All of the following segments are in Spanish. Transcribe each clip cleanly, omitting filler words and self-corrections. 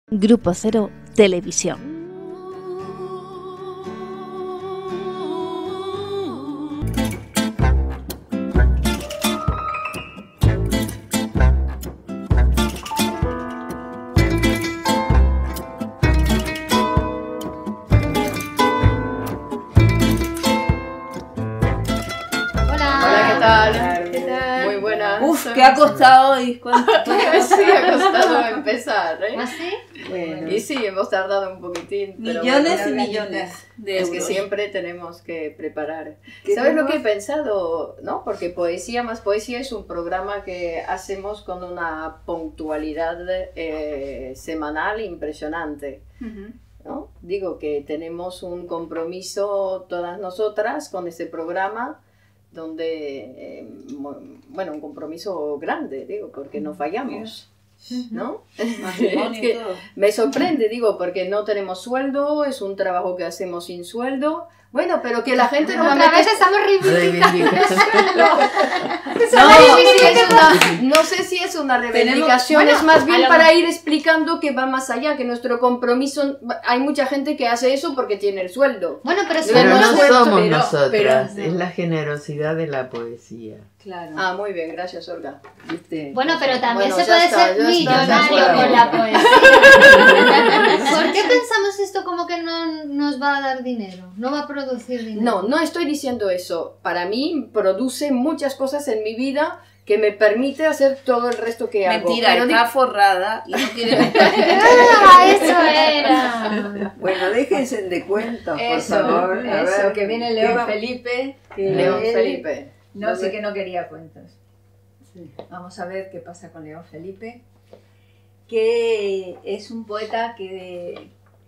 Grupo Cero Televisión. Uf, ¿qué ha costado hoy? Sí, ha costado empezar, ¿eh? ¿Ah, sí? Bueno. Y sí, hemos tardado un poquitín. Millones y millones de euros. Es que siempre tenemos que preparar. ¿Sabes lo que he pensado? ¿No? Porque Poesía más Poesía es un programa que hacemos con una puntualidad semanal impresionante. ¿No? Digo que tenemos un compromiso todas nosotras con ese programa, donde, bueno, un compromiso grande, digo, porque no fallamos, ¿no? Es que me sorprende, digo, porque no tenemos sueldo, es un trabajo que hacemos sin sueldo. Bueno, pero que la gente otra vez estamos reivindicando el sueldo. No sé si es una reivindicación, es más bien para ir explicando que va más allá, que nuestro compromiso, hay mucha gente que hace eso porque tiene el sueldo. Bueno, pero no somos nosotras, es la generosidad de la poesía. Claro. Ah, muy bien, gracias, Olga. ¿Viste? Bueno, pero también se puede ser millonario con la poesía. ¿Por qué pensamos esto como que no nos va a dar dinero? No va a producir dinero. No, no estoy diciendo eso. Para mí produce muchas cosas en mi vida que me permite hacer todo el resto que hago. Mentira, está forrada y no quiere... ¡Ah, eso era! Bueno, déjense de cuentos, por favor. A ver, que viene León Felipe. León Felipe. No, sí que no quería cuentos. Sí. Vamos a ver qué pasa con León Felipe, que es un poeta que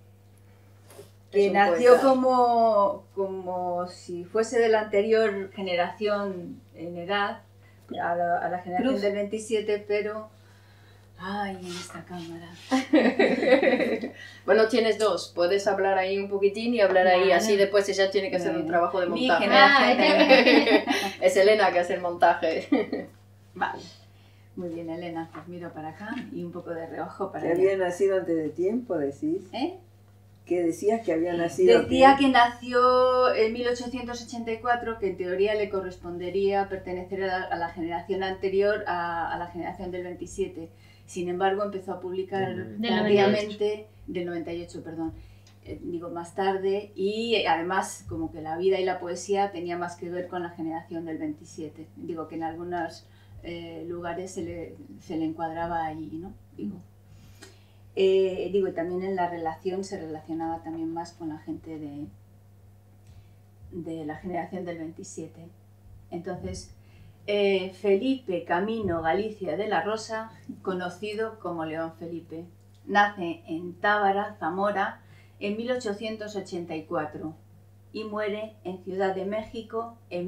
nació como si fuese de la anterior generación en edad, a la generación del 27, pero... ¡Ay, en esta cámara! Bueno, tienes dos. Puedes hablar ahí un poquitín y hablar ahí. Así después ella tiene que hacer un trabajo de montaje. Es Elena que hace el montaje. Vale. Muy bien, Elena. Pues miro para acá y un poco de reojo para allá. ¿Había nacido antes de tiempo, decís? ¿Eh? ¿Qué decías que había nacido? Decía que nació en 1884, que en teoría le correspondería pertenecer a la generación anterior, a la generación del 27. Sin embargo, empezó a publicar tardíamente, del 98, perdón, digo más tarde, y además como que la vida y la poesía tenía más que ver con la generación del 27. Digo que en algunos lugares se le encuadraba ahí, ¿no? Digo, y también en la relación se relacionaba también más con la gente de la generación del 27. Entonces... Felipe Camino Galicia de la Rosa, conocido como León Felipe, nace en Tábara, Zamora, en 1884 y muere en Ciudad de México en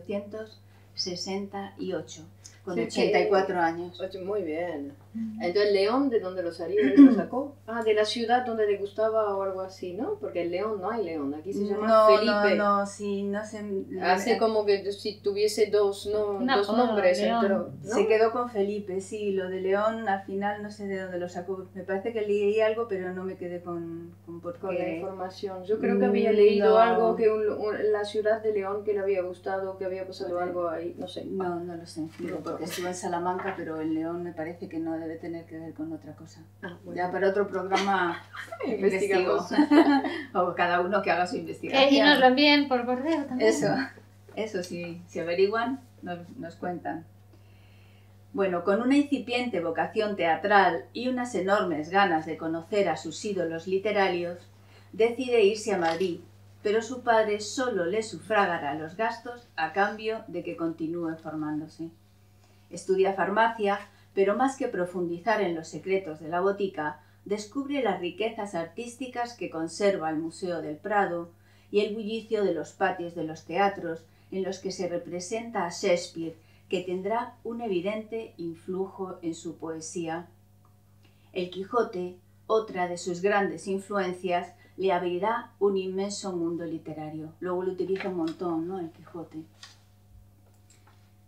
1968, con 84 años. Muy bien. Entonces, ¿León de dónde lo sacó? Ah, de la ciudad donde le gustaba o algo así, ¿no? Porque el León no hay León, aquí se llama Felipe. No, sí, no sé. Hace como que si tuviese dos nombres. ¿No? Se quedó con Felipe, sí. Lo de León al final no sé de dónde lo sacó. Me parece que leí algo, pero no me quedé con la información. Yo creo que había leído algo que la ciudad de León que le había gustado, que había pasado algo ahí, no sé. No lo sé, porque estuve en Salamanca, pero el León me parece que no debe tener que ver con otra cosa. Ya para otro programa investigamos. O cada uno que haga su investigación. Y nos lo envíen por correo también. Eso sí, si averiguan, nos cuentan. Bueno, con una incipiente vocación teatral y unas enormes ganas de conocer a sus ídolos literarios, decide irse a Madrid, pero su padre solo le sufragará los gastos a cambio de que continúe formándose. Estudia farmacia, pero más que profundizar en los secretos de la botica, descubre las riquezas artísticas que conserva el Museo del Prado y el bullicio de los patios de los teatros en los que se representa a Shakespeare, que tendrá un evidente influjo en su poesía. El Quijote, otra de sus grandes influencias, le abrirá un inmenso mundo literario. Luego lo utiliza un montón, ¿no? El Quijote.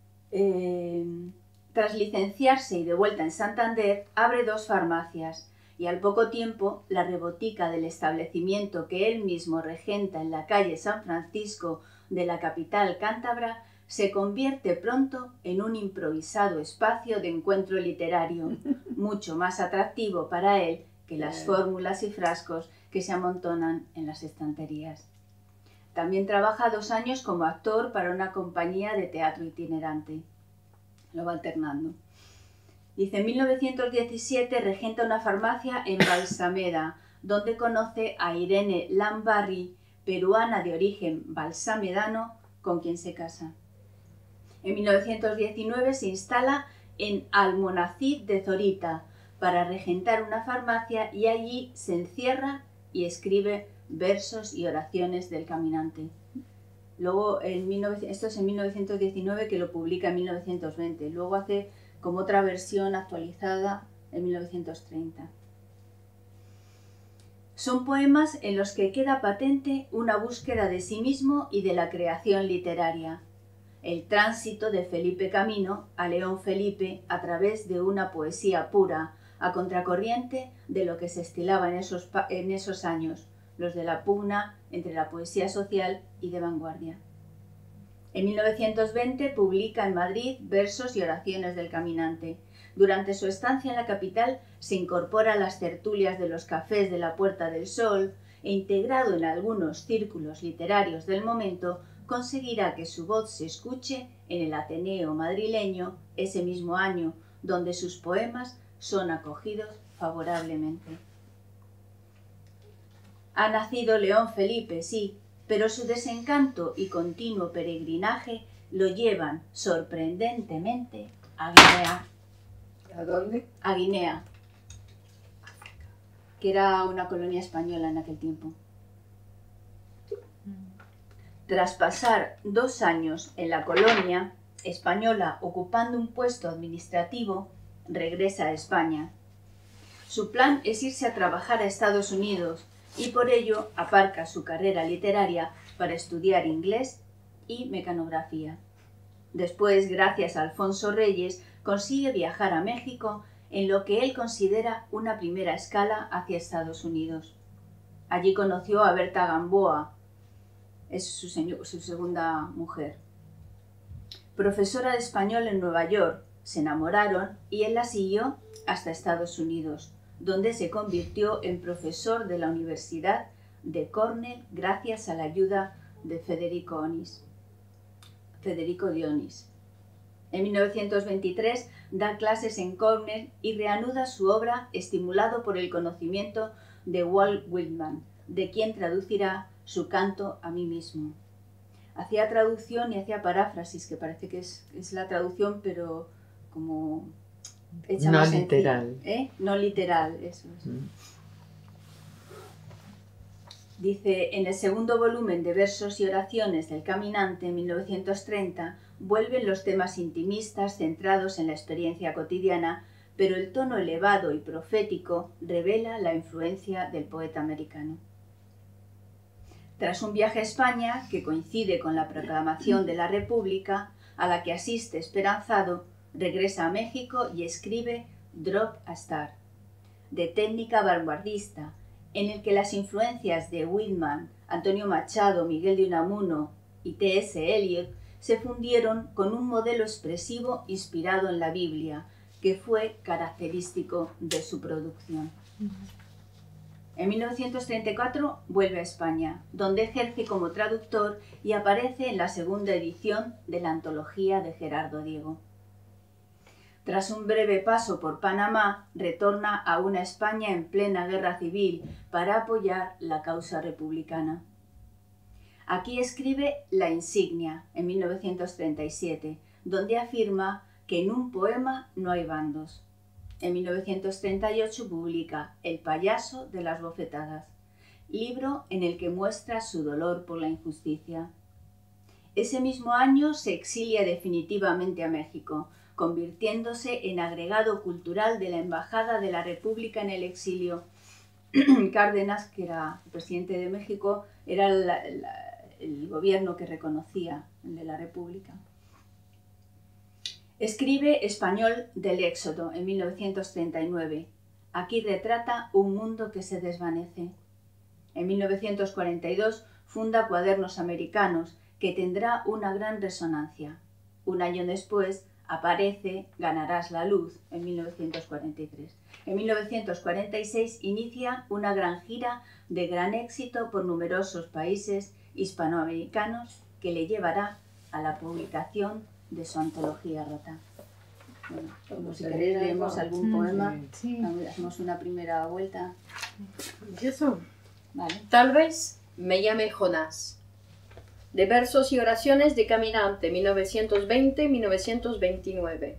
Tras licenciarse y de vuelta en Santander, abre 2 farmacias y al poco tiempo la rebotica del establecimiento que él mismo regenta en la calle San Francisco de la capital cántabra se convierte pronto en un improvisado espacio de encuentro literario, mucho más atractivo para él que las fórmulas y frascos que se amontonan en las estanterías. También trabaja 2 años como actor para una compañía de teatro itinerante. Lo va alternando. Dice, en 1917 regenta una farmacia en Balsameda, donde conoce a Irene Lambarri, peruana de origen balsamedano, con quien se casa. En 1919 se instala en Almonacid de Zorita para regentar una farmacia y allí se encierra y escribe versos y oraciones del caminante. Luego, esto es en 1919, que lo publica en 1920. Luego hace como otra versión actualizada en 1930. Son poemas en los que queda patente una búsqueda de sí mismo y de la creación literaria. El tránsito de Felipe Camino a León Felipe a través de una poesía pura, a contracorriente de lo que se estilaba en esos años, los de la pugna entre la poesía social y de vanguardia. En 1920 publica en Madrid versos y oraciones del caminante. Durante su estancia en la capital se incorpora a las tertulias de los cafés de la Puerta del Sol e, integrado en algunos círculos literarios del momento, conseguirá que su voz se escuche en el Ateneo madrileño ese mismo año, donde sus poemas son acogidos favorablemente. Ha nacido León Felipe, sí, pero su desencanto y continuo peregrinaje lo llevan sorprendentemente a Guinea. ¿A dónde? A Guinea, que era una colonia española en aquel tiempo. Tras pasar 2 años en la colonia española ocupando un puesto administrativo, regresa a España. Su plan es irse a trabajar a Estados Unidos y por ello aparca su carrera literaria para estudiar inglés y mecanografía. Después, gracias a Alfonso Reyes, consigue viajar a México en lo que él considera una primera escala hacia Estados Unidos. Allí conoció a Berta Gamboa, es su segunda mujer. Profesora de español en Nueva York, se enamoraron y él la siguió hasta Estados Unidos, donde se convirtió en profesor de la Universidad de Cornell gracias a la ayuda de Federico Dionis. En 1923 da clases en Cornell y reanuda su obra estimulado por el conocimiento de Walt Whitman, de quien traducirá su Canto a mí mismo. Hacía traducción y hacía paráfrasis, que parece que es la traducción, pero como hecha no más literal. No literal, eso es. Dice, en el segundo volumen de versos y oraciones del Caminante, en 1930, vuelven los temas intimistas centrados en la experiencia cotidiana, pero el tono elevado y profético revela la influencia del poeta americano. Tras un viaje a España, que coincide con la proclamación de la República, a la que asiste esperanzado, regresa a México y escribe Drop a Star, de técnica vanguardista, en el que las influencias de Whitman, Antonio Machado, Miguel de Unamuno y T.S. Eliot se fundieron con un modelo expresivo inspirado en la Biblia, que fue característico de su producción. En 1934 vuelve a España, donde ejerce como traductor y aparece en la segunda edición de la antología de Gerardo Diego. Tras un breve paso por Panamá, retorna a una España en plena guerra civil para apoyar la causa republicana. Aquí escribe La Insignia, en 1937, donde afirma que en un poema no hay bandos. En 1938 publica El payaso de las bofetadas, libro en el que muestra su dolor por la injusticia. Ese mismo año se exilia definitivamente a México, convirtiéndose en agregado cultural de la Embajada de la República en el exilio. Cárdenas, que era el presidente de México, era el gobierno que reconocía el de la República. Escribe Español del Éxodo en 1939. aquí retrata un mundo que se desvanece. En 1942 funda Cuadernos Americanos, que tendrá una gran resonancia. Un año después aparece Ganarás la luz, en 1943. En 1946 inicia una gran gira de gran éxito por numerosos países hispanoamericanos que le llevará a la publicación de su antología rota. Bueno, como si queréis leemos algún poema, hacemos una primera vuelta. ¿Y eso? Vale. Tal vez me llame Jonás. De versos y oraciones de caminante, 1920-1929.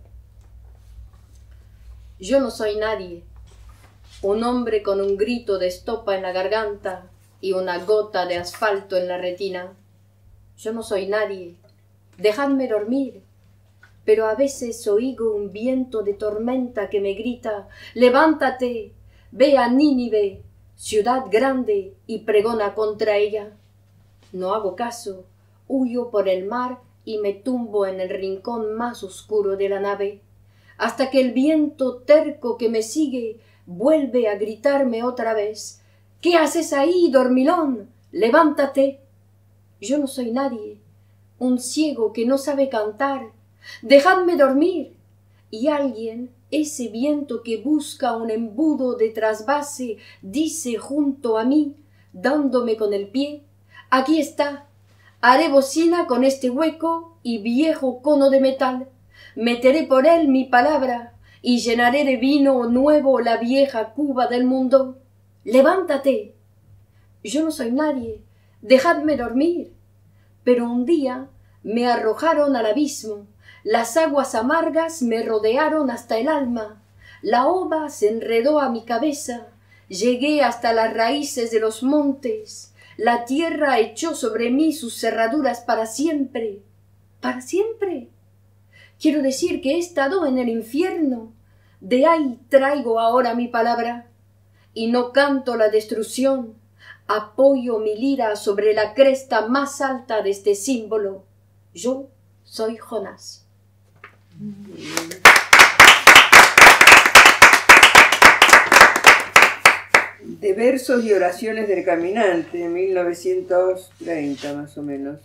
Yo no soy nadie, un hombre con un grito de estopa en la garganta y una gota de asfalto en la retina. Yo no soy nadie, dejadme dormir, pero a veces oigo un viento de tormenta que me grita: levántate, ve a Nínive, ciudad grande, y pregona contra ella. No hago caso, huyo por el mar y me tumbo en el rincón más oscuro de la nave, hasta que el viento terco que me sigue vuelve a gritarme otra vez: ¿qué haces ahí, dormilón? ¡Levántate! Yo no soy nadie, un ciego que no sabe cantar. ¡Dejadme dormir! Y alguien, ese viento que busca un embudo de trasvase, dice junto a mí, dándome con el pie: aquí está, haré bocina con este hueco y viejo cono de metal, meteré por él mi palabra y llenaré de vino nuevo la vieja cuba del mundo. ¡Levántate! Yo no soy nadie, dejadme dormir. Pero un día me arrojaron al abismo, las aguas amargas me rodearon hasta el alma, la ova se enredó a mi cabeza, llegué hasta las raíces de los montes, la tierra echó sobre mí sus cerraduras para siempre. ¿Para siempre? Quiero decir que he estado en el infierno, de ahí traigo ahora mi palabra, y no canto la destrucción, apoyo mi lira sobre la cresta más alta de este símbolo. Yo soy Jonás. De versos y oraciones del caminante, 1930 más o menos.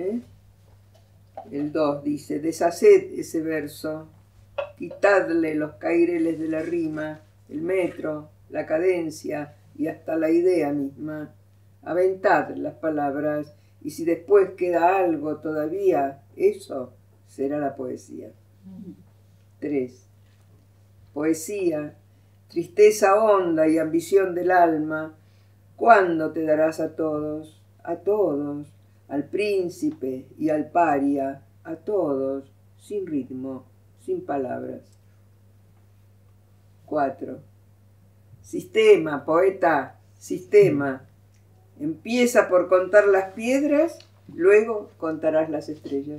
El 2 dice: deshaced ese verso, quitadle los caireles de la rima, el metro, la cadencia y hasta la idea misma. Aventad las palabras, y si después queda algo todavía, eso será la poesía. 3. Poesía, tristeza honda y ambición del alma, ¿cuándo te darás a todos, al príncipe y al paria, a todos, sin ritmo, sin palabras? 4. Sistema, poeta, sistema. Empieza por contar las piedras, luego contarás las estrellas.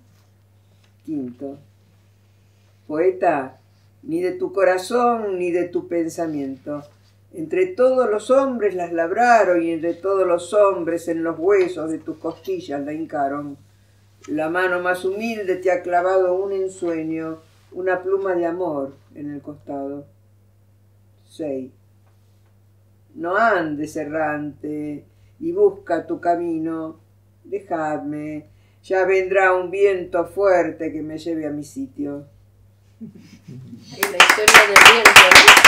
5. Poeta, ni de tu corazón ni de tu pensamiento. Entre todos los hombres las labraron y entre todos los hombres en los huesos de tus costillas la hincaron. La mano más humilde te ha clavado un ensueño, una pluma de amor en el costado. 6. No andes errante y busca tu camino. Dejadme, ya vendrá un viento fuerte que me lleve a mi sitio. Es la historia del viento,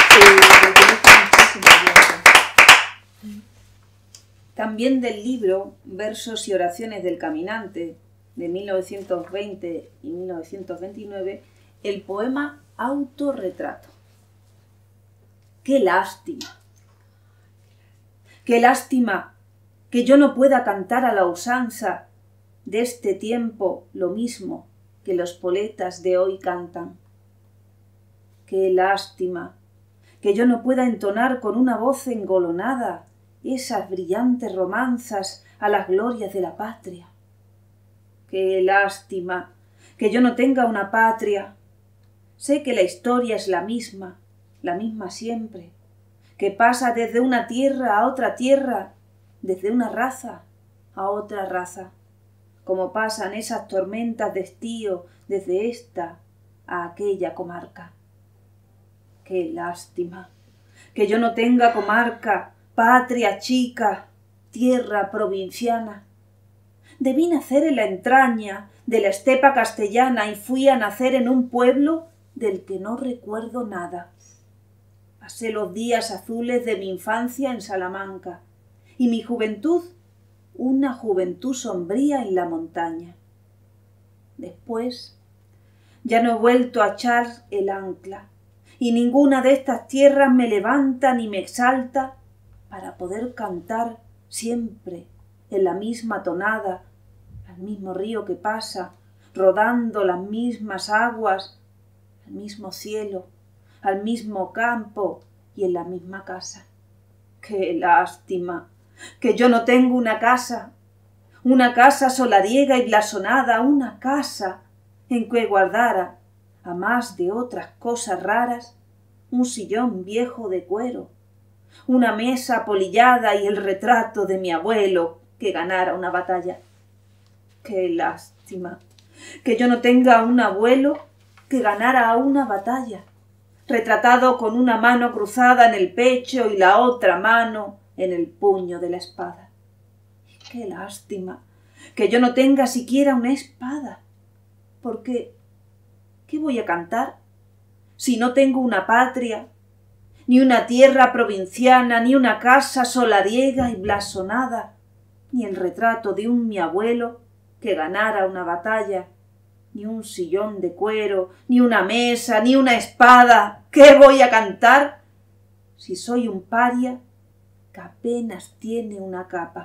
¿no? También del libro Versos y oraciones del caminante, de 1920 y 1929, el poema Autorretrato. ¡Qué lástima! ¡Qué lástima que yo no pueda cantar a la usanza de este tiempo lo mismo que los poetas de hoy cantan! ¡Qué lástima que yo no pueda entonar con una voz engolonada esas brillantes romanzas a las glorias de la patria! ¡Qué lástima que yo no tenga una patria! Sé que la historia es la misma siempre, que pasa desde una tierra a otra tierra, desde una raza a otra raza, como pasan esas tormentas de estío desde esta a aquella comarca. ¡Qué lástima que yo no tenga comarca, patria chica, tierra provinciana. Debí nacer en la entraña de la estepa castellana y fui a nacer en un pueblo del que no recuerdo nada. Pasé los días azules de mi infancia en Salamanca y mi juventud, una juventud sombría en la montaña. Después, ya no he vuelto a echar el ancla y ninguna de estas tierras me levanta ni me exalta para poder cantar siempre en la misma tonada, al mismo río que pasa, rodando las mismas aguas, al mismo cielo, al mismo campo y en la misma casa. ¡Qué lástima! Que yo no tengo una casa solariega y blasonada, una casa en que guardara, a más de otras cosas raras, un sillón viejo de cuero, una mesa apolillada y el retrato de mi abuelo que ganara una batalla. ¡Qué lástima! Que yo no tenga un abuelo que ganara una batalla, retratado con una mano cruzada en el pecho y la otra mano en el puño de la espada. ¡Qué lástima! Que yo no tenga siquiera una espada, porque ¿qué voy a cantar si no tengo una patria, ni una tierra provinciana, ni una casa solariega y blasonada, ni el retrato de mi abuelo que ganara una batalla, ni un sillón de cuero, ni una mesa, ni una espada? ¿Qué voy a cantar si soy un paria que apenas tiene una capa?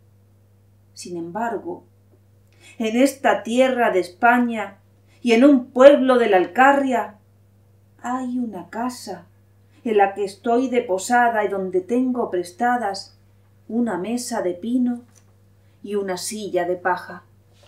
Sin embargo, en esta tierra de España y en un pueblo de la Alcarria hay una casa en la que estoy de posada y donde tengo prestadas una mesa de pino y una silla de paja.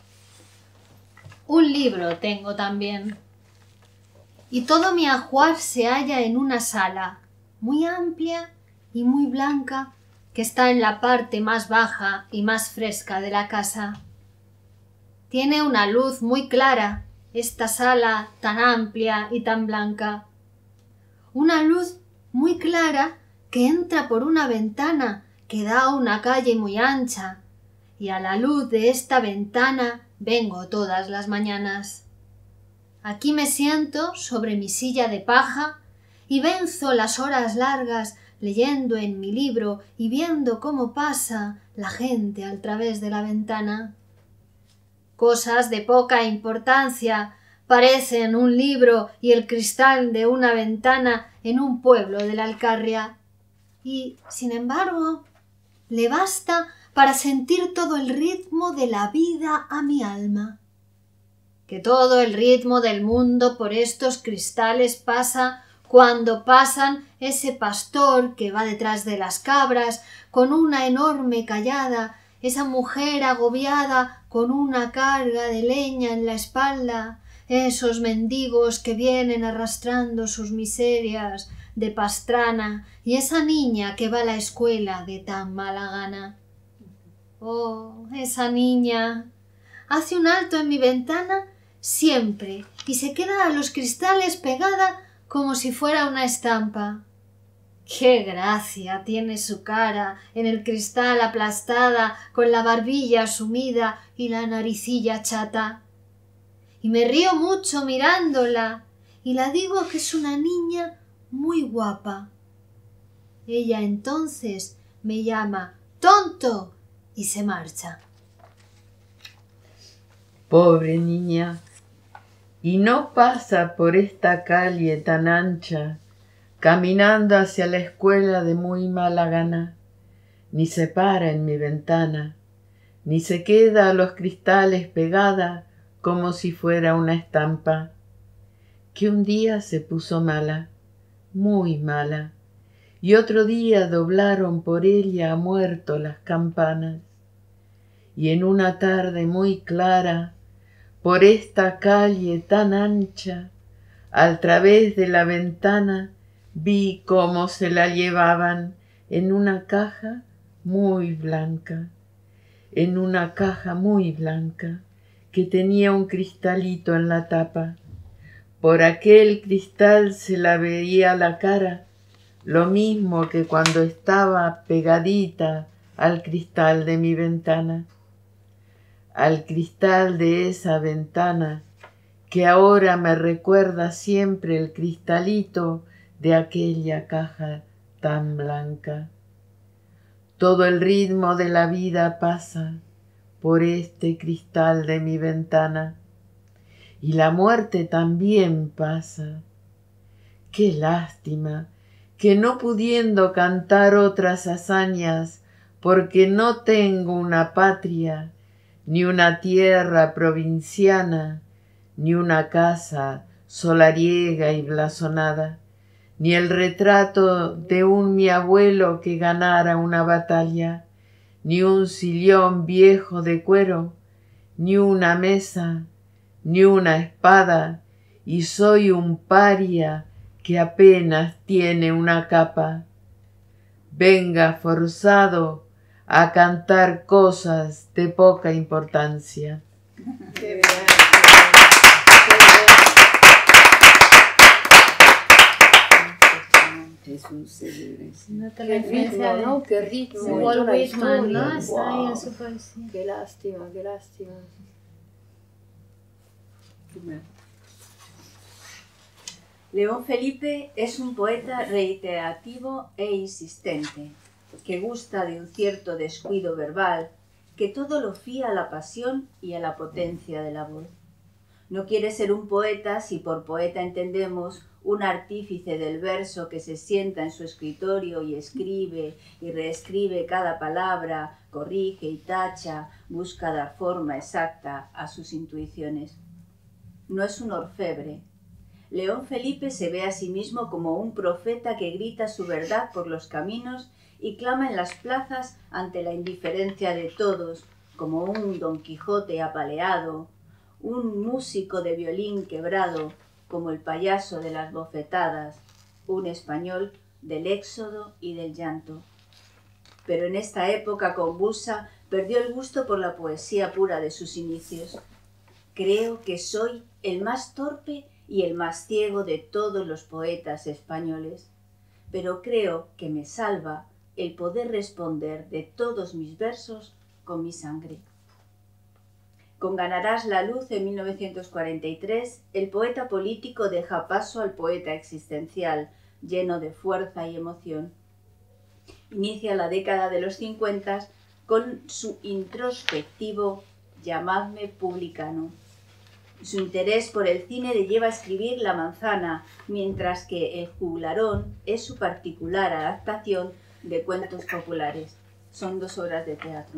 Un libro tengo también, y todo mi ajuar se halla en una sala muy amplia y muy blanca que está en la parte más baja y más fresca de la casa. Tiene una luz muy clara esta sala tan amplia y tan blanca, una luz muy clara que entra por una ventana que da a una calle muy ancha, y a la luz de esta ventana vengo todas las mañanas. Aquí me siento sobre mi silla de paja y venzo las horas largas leyendo en mi libro y viendo cómo pasa la gente al través de la ventana. Cosas de poca importancia parecen un libro y el cristal de una ventana en un pueblo de la Alcarria, y, sin embargo, le basta para sentir todo el ritmo de la vida a mi alma. Que todo el ritmo del mundo por estos cristales pasa cuando pasan ese pastor que va detrás de las cabras con una enorme callada, esa mujer agobiada con una carga de leña en la espalda, esos mendigos que vienen arrastrando sus miserias de Pastrana y esa niña que va a la escuela de tan mala gana. Oh, esa niña hace un alto en mi ventana siempre y se queda a los cristales pegada como si fuera una estampa. ¡Qué gracia tiene su cara en el cristal aplastada, con la barbilla sumida y la naricilla chata! Y me río mucho mirándola y la digo que es una niña muy guapa. Ella entonces me llama tonto y se marcha. Pobre niña, y no pasa por esta calle tan ancha, caminando hacia la escuela de muy mala gana, ni se para en mi ventana, ni se queda a los cristales pegada como si fuera una estampa, que un día se puso mala, muy mala, y otro día doblaron por ella a muerto las campanas, y en una tarde muy clara, por esta calle tan ancha, al través de la ventana, vi cómo se la llevaban en una caja muy blanca, en una caja muy blanca, que tenía un cristalito en la tapa. Por aquel cristal se la veía la cara lo mismo que cuando estaba pegadita al cristal de mi ventana, al cristal de esa ventana que ahora me recuerda siempre el cristalito de aquella caja tan blanca. Todo el ritmo de la vida pasa por este cristal de mi ventana y la muerte también pasa. Qué lástima que no pudiendo cantar otras hazañas porque no tengo una patria, ni una tierra provinciana, ni una casa solariega y blasonada, ni el retrato de un mi abuelo que ganara una batalla, ni un sillón viejo de cuero, ni una mesa, ni una espada, y soy un paria que apenas tiene una capa. Venga forzado a cantar cosas de poca importancia. Qué bien. Es un célebre. Nota la Qué influencia ritmo, ¿no? Qué ritmo. de y Walt toda la Whitman, ¿no? historia. Está ahí en Wow. su poesía. Qué lástima, qué lástima. León Felipe es un poeta reiterativo e insistente, que gusta de un cierto descuido verbal, que todo lo fía a la pasión y a la potencia de la voz. No quiere ser un poeta si por poeta entendemos un artífice del verso que se sienta en su escritorio y escribe y reescribe cada palabra, corrige y tacha, busca dar forma exacta a sus intuiciones. No es un orfebre. León Felipe se ve a sí mismo como un profeta que grita su verdad por los caminos y clama en las plazas ante la indiferencia de todos, como un Don Quijote apaleado, un músico de violín quebrado, como el payaso de las bofetadas, un español del éxodo y del llanto. Pero en esta época convulsa perdió el gusto por la poesía pura de sus inicios. Creo que soy el más torpe y el más ciego de todos los poetas españoles, pero creo que me salva el poder responder de todos mis versos con mi sangre. Con Ganarás la luz en 1943, el poeta político deja paso al poeta existencial, lleno de fuerza y emoción. Inicia la década de los 50 con su introspectivo Llamadme publicano. Su interés por el cine le lleva a escribir La manzana, mientras que El juglarón es su particular adaptación de cuentos populares. Son 2 obras de teatro.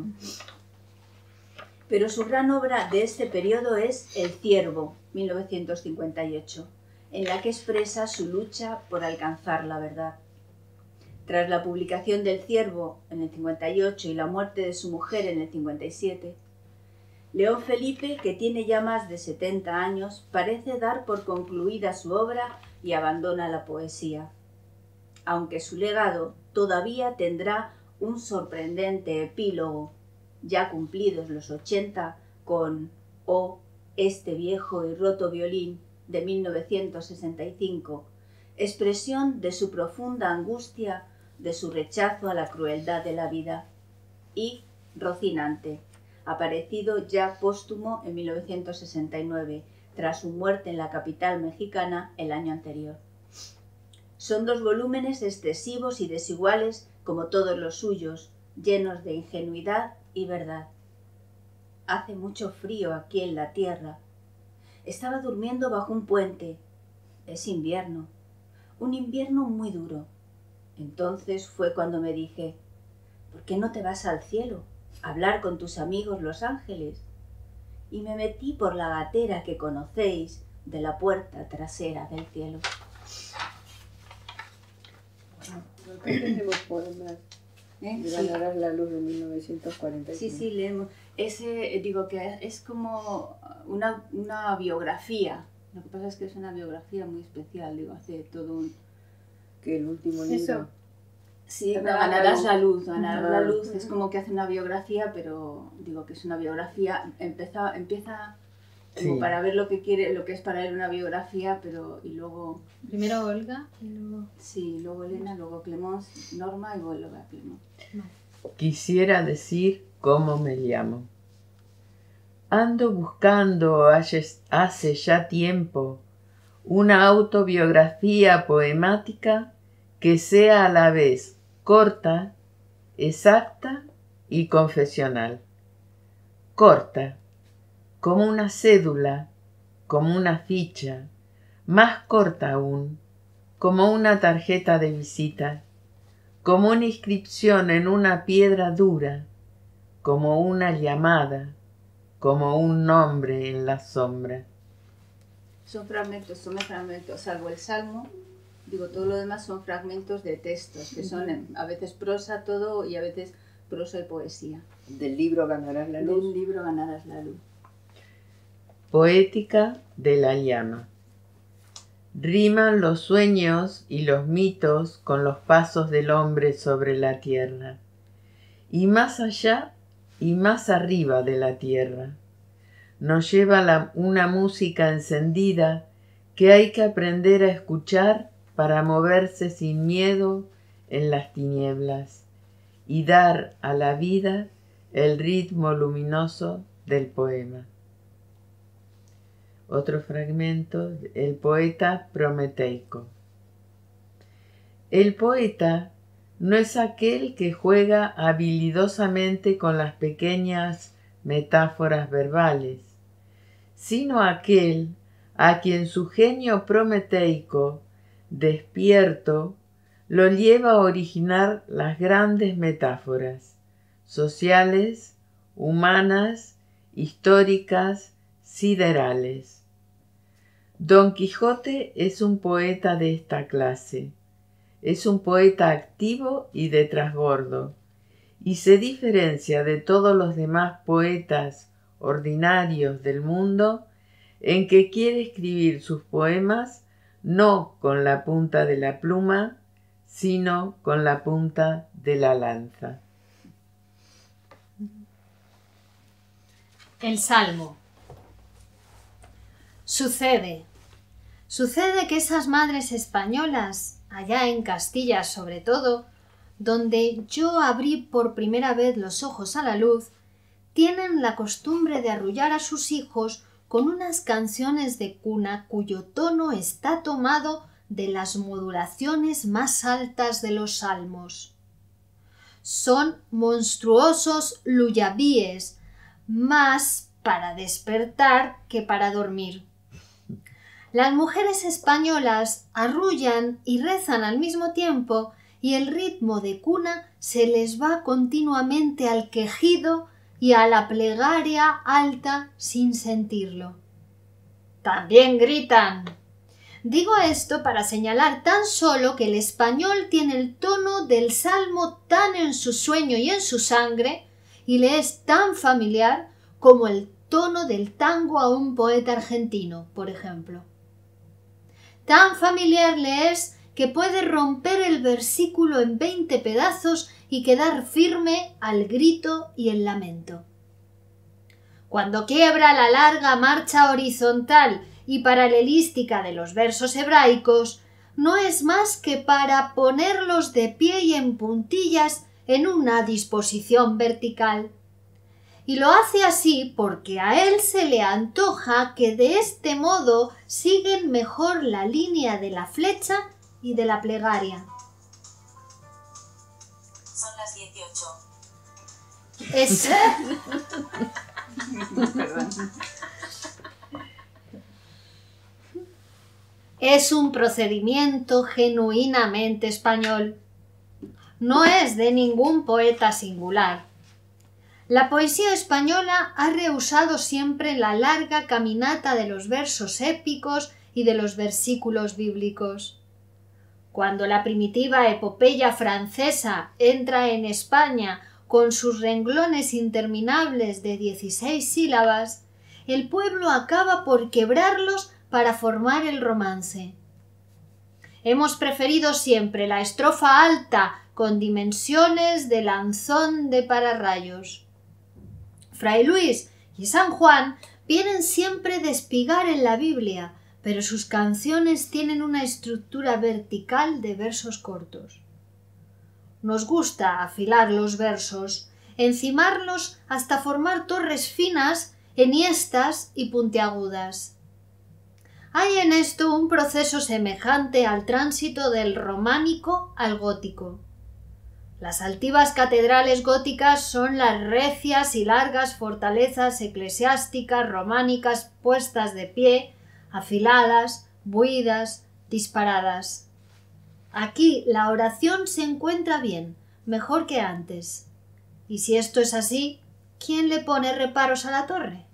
Pero su gran obra de este periodo es El ciervo, 1958, en la que expresa su lucha por alcanzar la verdad. Tras la publicación del Ciervo en el 58 y la muerte de su mujer en el 57, León Felipe, que tiene ya más de 70 años, parece dar por concluida su obra y abandona la poesía. Aunque su legado todavía tendrá un sorprendente epílogo, ya cumplidos los 80, con Oh, este viejo y roto violín, de 1965, expresión de su profunda angustia, de su rechazo a la crueldad de la vida, y Rocinante, aparecido ya póstumo en 1969, tras su muerte en la capital mexicana el año anterior. Son 2 volúmenes excesivos y desiguales como todos los suyos, llenos de ingenuidad y verdad. Hace mucho frío aquí en la tierra. Estaba durmiendo bajo un puente. Es invierno, un invierno muy duro. Entonces fue cuando me dije, ¿por qué no te vas al cielo a hablar con tus amigos los ángeles? Y me metí por la gatera que conocéis de la puerta trasera del cielo. Acá tenemos poemas de Ganarás la luz de 1945. Sí, leemos. Ese, digo que es como una biografía. Lo que pasa es que es una biografía muy especial, digo, hace todo un... Que el último libro. Eso. Sí, Ganarás Ganarás la luz. Ganarás la Ajá. luz es como que hace una biografía, pero digo que es una biografía. Empieza como Sí. para ver lo que quiere, lo que es para él una biografía, pero y luego Primero Olga y luego... sí, luego Elena, luego Clemence, Norma y luego Clemence. Quisiera decir cómo me llamo. Ando buscando hace ya tiempo una autobiografía poemática que sea a la vez corta, exacta y confesional. Corta, como una cédula, como una ficha, más corta aún, como una tarjeta de visita, como una inscripción en una piedra dura, como una llamada, como un nombre en la sombra. Son fragmentos, salvo el Salmo, digo, todo lo demás son fragmentos de textos, que son a veces prosa todo y a veces prosa y poesía. Del libro Ganarás la De luz. un libro Ganarás la luz. Poética de la llama. Riman los sueños y los mitos con los pasos del hombre sobre la tierra, y más allá y más arriba de la tierra. Nos lleva una música encendida que hay que aprender a escuchar para moverse sin miedo en las tinieblas y dar a la vida el ritmo luminoso del poema. Otro fragmento, el poeta prometeico. El poeta no es aquel que juega habilidosamente con las pequeñas metáforas verbales, sino aquel a quien su genio prometeico, despierto, lo lleva a originar las grandes metáforas, sociales, humanas, históricas, siderales. Don Quijote es un poeta de esta clase. Es un poeta activo y de trasbordo, y se diferencia de todos los demás poetas ordinarios del mundo en que quiere escribir sus poemas no con la punta de la pluma, sino con la punta de la lanza. El Salmo. Sucede que esas madres españolas, allá en Castilla sobre todo, donde yo abrí por primera vez los ojos a la luz, tienen la costumbre de arrullar a sus hijos con unas canciones de cuna cuyo tono está tomado de las modulaciones más altas de los salmos. Son monstruosos lullabies, más para despertar que para dormir. Las mujeres españolas arrullan y rezan al mismo tiempo y el ritmo de cuna se les va continuamente al quejido y a la plegaria alta sin sentirlo. También gritan. Digo esto para señalar tan solo que el español tiene el tono del salmo tan en su sueño y en su sangre y le es tan familiar como el tono del tango a un poeta argentino, por ejemplo. Tan familiar le es que puede romper el versículo en 20 pedazos y quedar firme al grito y el lamento. Cuando quiebra la larga marcha horizontal y paralelística de los versos hebraicos, no es más que para ponerlos de pie y en puntillas en una disposición vertical. Y lo hace así porque a él se le antoja que de este modo siguen mejor la línea de la flecha y de la plegaria. Son las 18. Es un procedimiento genuinamente español. No es de ningún poeta singular. La poesía española ha rehusado siempre la larga caminata de los versos épicos y de los versículos bíblicos. Cuando la primitiva epopeya francesa entra en España con sus renglones interminables de 16 sílabas, el pueblo acaba por quebrarlos para formar el romance. Hemos preferido siempre la estrofa alta con dimensiones de lanzón de pararrayos. Fray Luis y San Juan vienen siempre de espigar en la Biblia, pero sus canciones tienen una estructura vertical de versos cortos. Nos gusta afilar los versos, encimarlos hasta formar torres finas, enhiestas y puntiagudas. Hay en esto un proceso semejante al tránsito del románico al gótico. Las altivas catedrales góticas son las recias y largas fortalezas eclesiásticas románicas puestas de pie, afiladas, buidas, disparadas. Aquí la oración se encuentra bien, mejor que antes. Y si esto es así, ¿quién le pone reparos a la torre?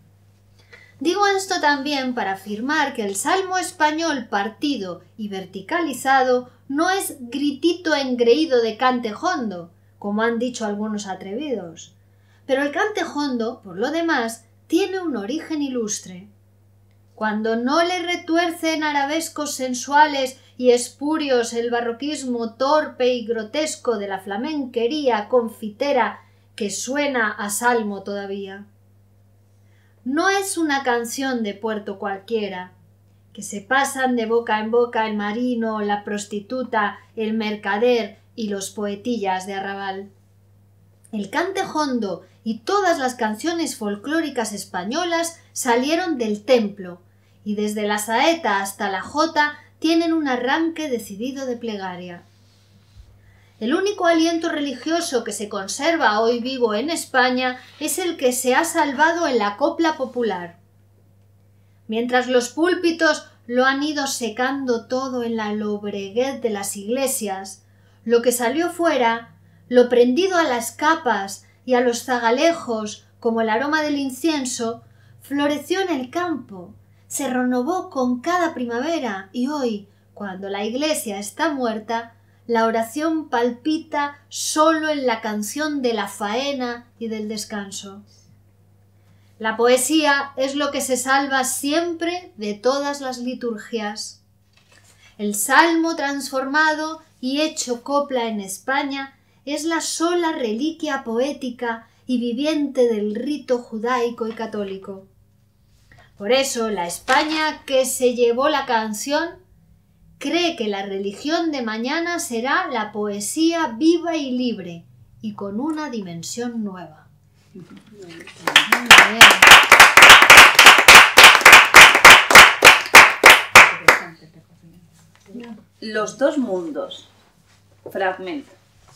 Digo esto también para afirmar que el salmo español partido y verticalizado no es gritito engreído de cante jondo, como han dicho algunos atrevidos. Pero el cante jondo, por lo demás, tiene un origen ilustre. Cuando no le retuerce en arabescos sensuales y espurios el barroquismo torpe y grotesco de la flamenquería confitera que suena a salmo todavía. No es una canción de puerto cualquiera, que se pasan de boca en boca el marino, la prostituta, el mercader y los poetillas de arrabal. El cante jondo y todas las canciones folclóricas españolas salieron del templo, y desde la saeta hasta la jota tienen un arranque decidido de plegaria. El único aliento religioso que se conserva hoy vivo en España es el que se ha salvado en la copla popular. Mientras los púlpitos lo han ido secando todo en la lobreguez de las iglesias, lo que salió fuera, lo prendido a las capas y a los zagalejos como el aroma del incienso, floreció en el campo, se renovó con cada primavera y hoy, cuando la iglesia está muerta, la oración palpita solo en la canción de la faena y del descanso. La poesía es lo que se salva siempre de todas las liturgias. El salmo transformado y hecho copla en España es la sola reliquia poética y viviente del rito judaico y católico. Por eso la España que se llevó la canción cree que la religión de mañana será la poesía viva y libre y con una dimensión nueva. Muy bien. Los dos mundos. Fragmento.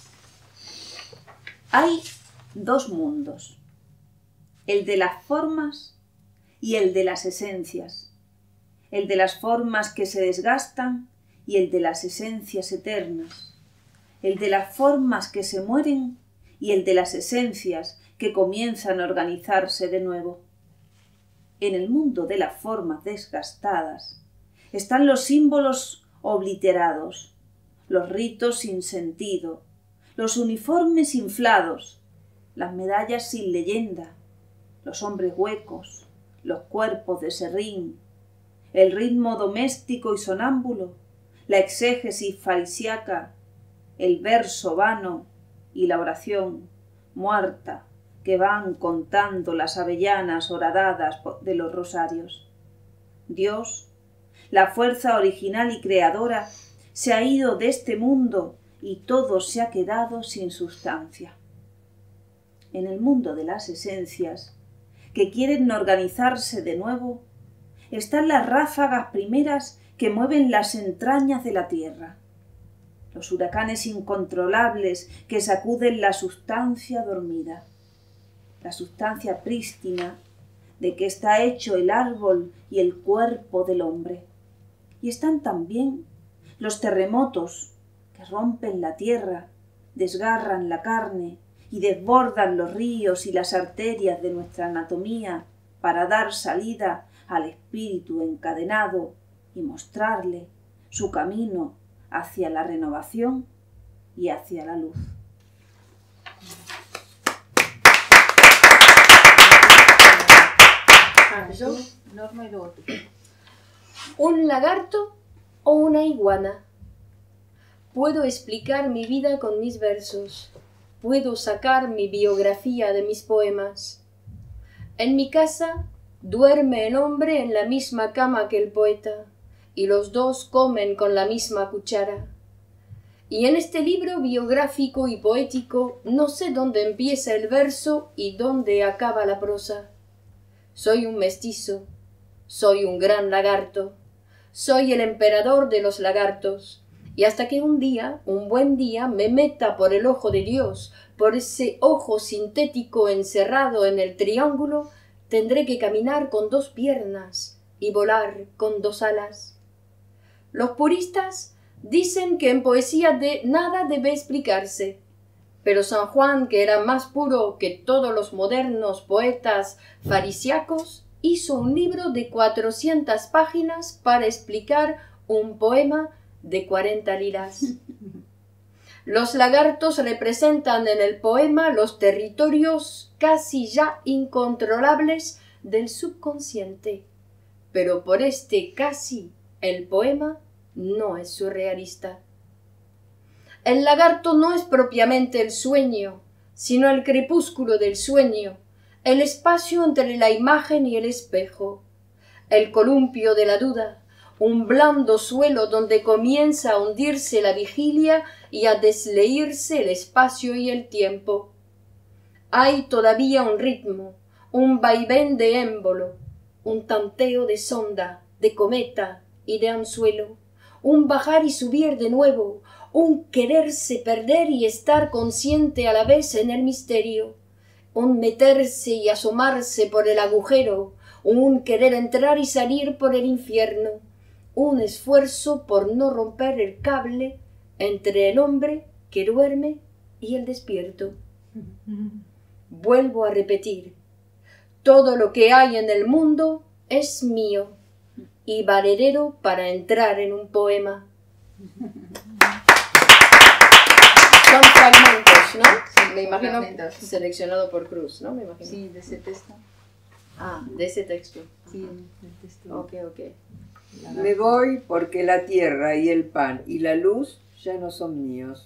Hay dos mundos, el de las formas y el de las esencias, el de las formas que se desgastan y el de las esencias eternas, el de las formas que se mueren y el de las esencias que comienzan a organizarse de nuevo. En el mundo de las formas desgastadas están los símbolos obliterados, los ritos sin sentido, los uniformes inflados, las medallas sin leyenda, los hombres huecos, los cuerpos de serrín, el ritmo doméstico y sonámbulo, la exégesis farisíaca, el verso vano y la oración muerta que van contando las avellanas horadadas de los rosarios. Dios, la fuerza original y creadora, se ha ido de este mundo y todo se ha quedado sin sustancia. En el mundo de las esencias, que quieren organizarse de nuevo, están las ráfagas primeras que mueven las entrañas de la tierra, los huracanes incontrolables que sacuden la sustancia dormida, la sustancia prístina de que está hecho el árbol y el cuerpo del hombre. Y están también los terremotos que rompen la tierra, desgarran la carne y desbordan los ríos y las arterias de nuestra anatomía para dar salida al espíritu encadenado y mostrarle su camino hacia la renovación y hacia la luz. Norma y luego tú. ¿Un lagarto o una iguana? Puedo explicar mi vida con mis versos. Puedo sacar mi biografía de mis poemas. En mi casa duerme el hombre en la misma cama que el poeta, y los dos comen con la misma cuchara. Y en este libro biográfico y poético no sé dónde empieza el verso y dónde acaba la prosa. Soy un mestizo, soy un gran lagarto, soy el emperador de los lagartos, y hasta que un día, un buen día, me meta por el ojo de Dios, por ese ojo sintético encerrado en el triángulo, tendré que caminar con dos piernas y volar con dos alas. Los puristas dicen que en poesía nada debe explicarse, pero San Juan, que era más puro que todos los modernos poetas farisiacos, hizo un libro de 400 páginas para explicar un poema de 40 liras. Los lagartos representan en el poema los territorios casi ya incontrolables del subconsciente, pero por este casi el poema no es surrealista. El lagarto no es propiamente el sueño, sino el crepúsculo del sueño, el espacio entre la imagen y el espejo, el columpio de la duda, un blando suelo donde comienza a hundirse la vigilia y a desleírse el espacio y el tiempo. Hay todavía un ritmo, un vaivén de émbolo, un tanteo de sonda, de cometa y de anzuelo, un bajar y subir de nuevo, un quererse perder y estar consciente a la vez en el misterio, un meterse y asomarse por el agujero, un querer entrar y salir por el infierno, un esfuerzo por no romper el cable entre el hombre que duerme y el despierto. Vuelvo a repetir, todo lo que hay en el mundo es mío y valedero para entrar en un poema. Son fragmentos, ¿no? Sí, me imagino fragmentos. Seleccionado por Cruz, ¿no? Me imagino. Sí, de ese texto. Ah, de ese texto. Sí, del texto. Ok. Me voy porque la tierra y el pan y la luz ya no son míos.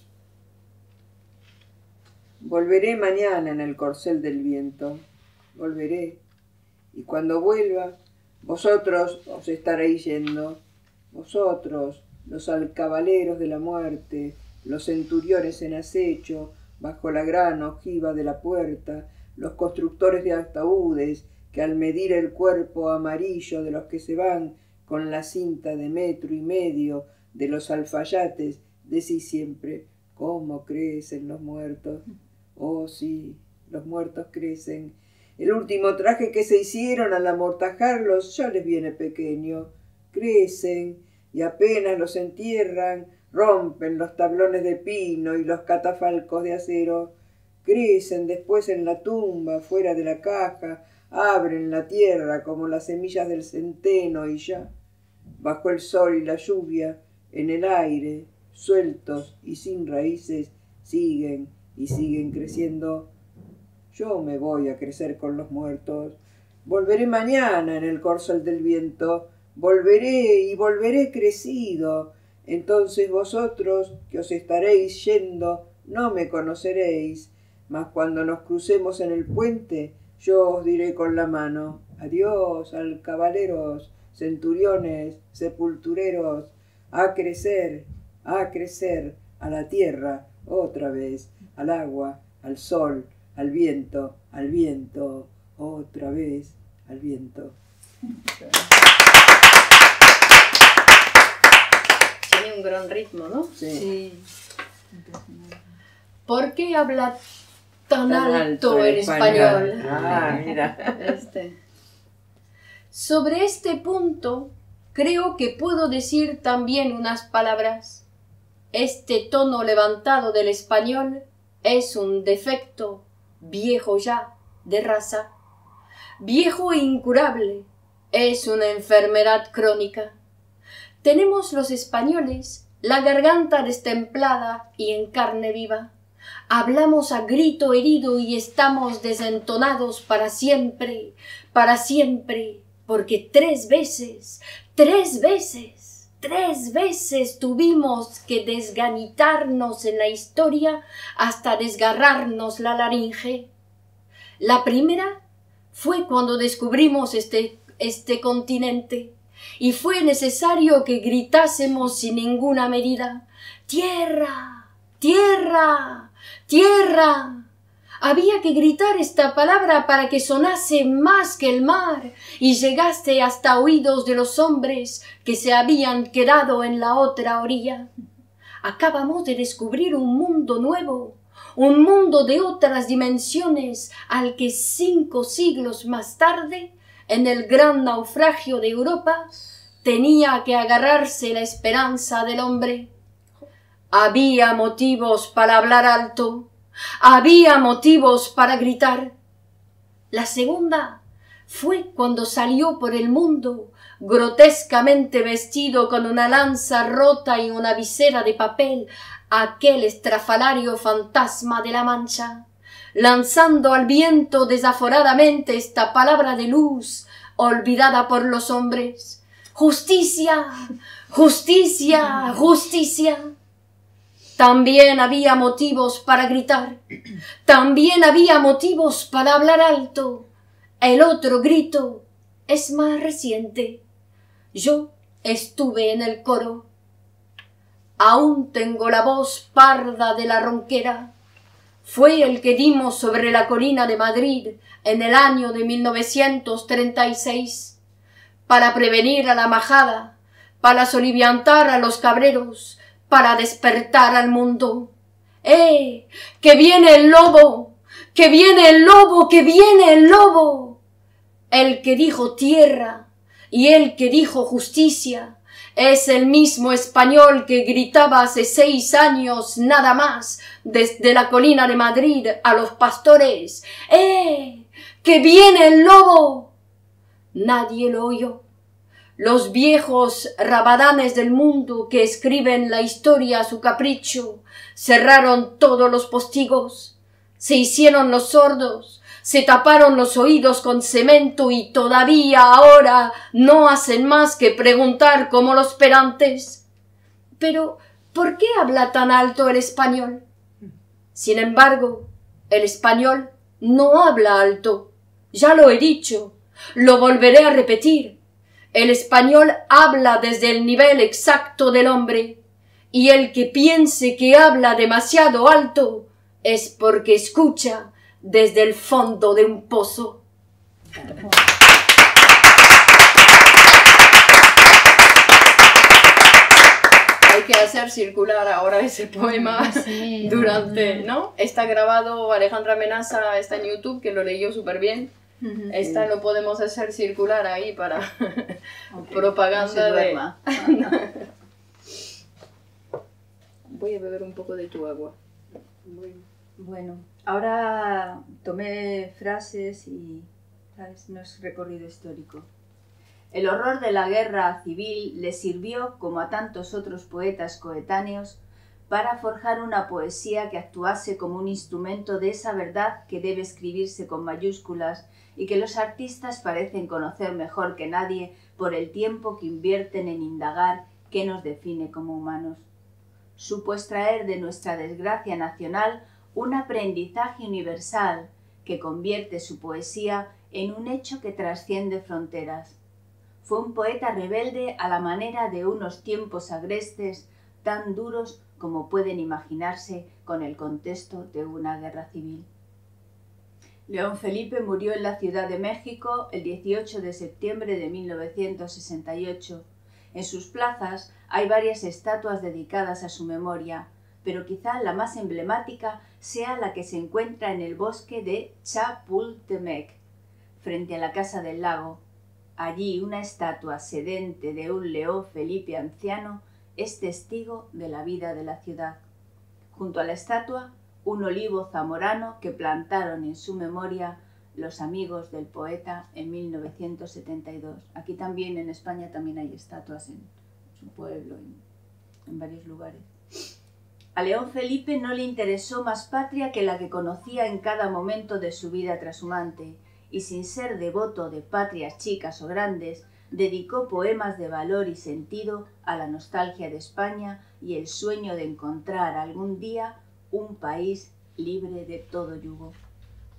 Volveré mañana en el corcel del viento. Volveré. Y cuando vuelva, vosotros os estaréis yendo. Vosotros, los alcabaleros de la muerte, los centuriones en acecho, bajo la gran ojiva de la puerta, los constructores de ataúdes, que al medir el cuerpo amarillo de los que se van con la cinta de 1,5 metros de los alfayates, decís siempre, ¿cómo crecen los muertos? Oh, sí, los muertos crecen. El último traje que se hicieron al amortajarlos ya les viene pequeño. Crecen y apenas los entierran, rompen los tablones de pino y los catafalcos de acero. Crecen después en la tumba, fuera de la caja, abren la tierra como las semillas del centeno y ya, bajo el sol y la lluvia, en el aire, sueltos y sin raíces, siguen y siguen creciendo. Yo me voy a crecer con los muertos. Volveré mañana en el corcel del viento. Volveré y volveré crecido. Entonces vosotros, que os estaréis yendo, no me conoceréis. Mas cuando nos crucemos en el puente, yo os diré con la mano, adiós, alcabaleros, centuriones, sepultureros, a crecer, a la tierra, otra vez, al agua, al sol, al viento, otra vez, al viento. Tiene un gran ritmo, ¿no? Sí. ¿Por qué habla tan alto el español? Ah, mira. Sobre este punto, creo que puedo decir también unas palabras. Este tono levantado del español es un defecto viejo ya, de raza. Viejo e incurable, es una enfermedad crónica. Tenemos los españoles la garganta destemplada y en carne viva. Hablamos a grito herido y estamos desentonados para siempre, porque 3 veces tuvimos que desganitarnos en la historia hasta desgarrarnos la laringe. La primera fue cuando descubrimos este continente. Y fue necesario que gritásemos sin ninguna medida: ¡Tierra! ¡Tierra! ¡Tierra! Había que gritar esta palabra para que sonase más que el mar y llegase hasta oídos de los hombres que se habían quedado en la otra orilla. Acabamos de descubrir un mundo nuevo, un mundo de otras dimensiones al que 5 siglos más tarde, en el gran naufragio de Europa, tenía que agarrarse la esperanza del hombre. Había motivos para hablar alto, había motivos para gritar. La segunda fue cuando salió por el mundo, grotescamente vestido con una lanza rota y una visera de papel, aquel estrafalario fantasma de la Mancha, lanzando al viento desaforadamente esta palabra de luz, olvidada por los hombres: ¡Justicia! ¡Justicia! ¡Justicia! También había motivos para gritar, también había motivos para hablar alto. El otro grito es más reciente. Yo estuve en el coro. Aún tengo la voz parda de la ronquera. Fue el que dimos sobre la colina de Madrid en el año de 1936, para prevenir a la majada, para soliviantar a los cabreros, para despertar al mundo. ¡Que viene el lobo! ¡Que viene el lobo! ¡Que viene el lobo! El que dijo tierra y el que dijo justicia es el mismo español que gritaba hace 6 años nada más desde la colina de Madrid a los pastores: ¡que viene el lobo! Nadie lo oyó. Los viejos rabadanes del mundo que escriben la historia a su capricho cerraron todos los postigos, se hicieron los sordos, se taparon los oídos con cemento y todavía ahora no hacen más que preguntar como los perantes: ¿pero por qué habla tan alto el español? Sin embargo, el español no habla alto. Ya lo he dicho, lo volveré a repetir. El español habla desde el nivel exacto del hombre, y el que piense que habla demasiado alto es porque escucha desde el fondo de un pozo. Hay que hacer circular ahora ese poema durante, ¿no? Está grabado, Alejandra Menaza está en YouTube, que lo leyó súper bien. Esta lo podemos hacer circular ahí para propaganda de... Voy a beber un poco de tu agua. Bueno, ahora tomé frases y, ¿sabes?, no es recorrido histórico. El horror de la guerra civil le sirvió, como a tantos otros poetas coetáneos, para forjar una poesía que actuase como un instrumento de esa verdad que debe escribirse con mayúsculas y que los artistas parecen conocer mejor que nadie por el tiempo que invierten en indagar qué nos define como humanos. Supo extraer de nuestra desgracia nacional un aprendizaje universal que convierte su poesía en un hecho que trasciende fronteras. Fue un poeta rebelde a la manera de unos tiempos agrestes tan duros como pueden imaginarse con el contexto de una guerra civil. León Felipe murió en la Ciudad de México el 18 de septiembre de 1968. En sus plazas hay varias estatuas dedicadas a su memoria, pero quizá la más emblemática sea la que se encuentra en el bosque de Chapultepec, frente a la Casa del Lago. Allí una estatua sedente de un León Felipe anciano es testigo de la vida de la ciudad. Junto a la estatua, un olivo zamorano que plantaron en su memoria los amigos del poeta en 1972. Aquí también, en España, también hay estatuas en su pueblo, en varios lugares. A León Felipe no le interesó más patria que la que conocía en cada momento de su vida trashumante, y sin ser devoto de patrias chicas o grandes, dedicó poemas de valor y sentido a la nostalgia de España y el sueño de encontrar algún día un país libre de todo yugo.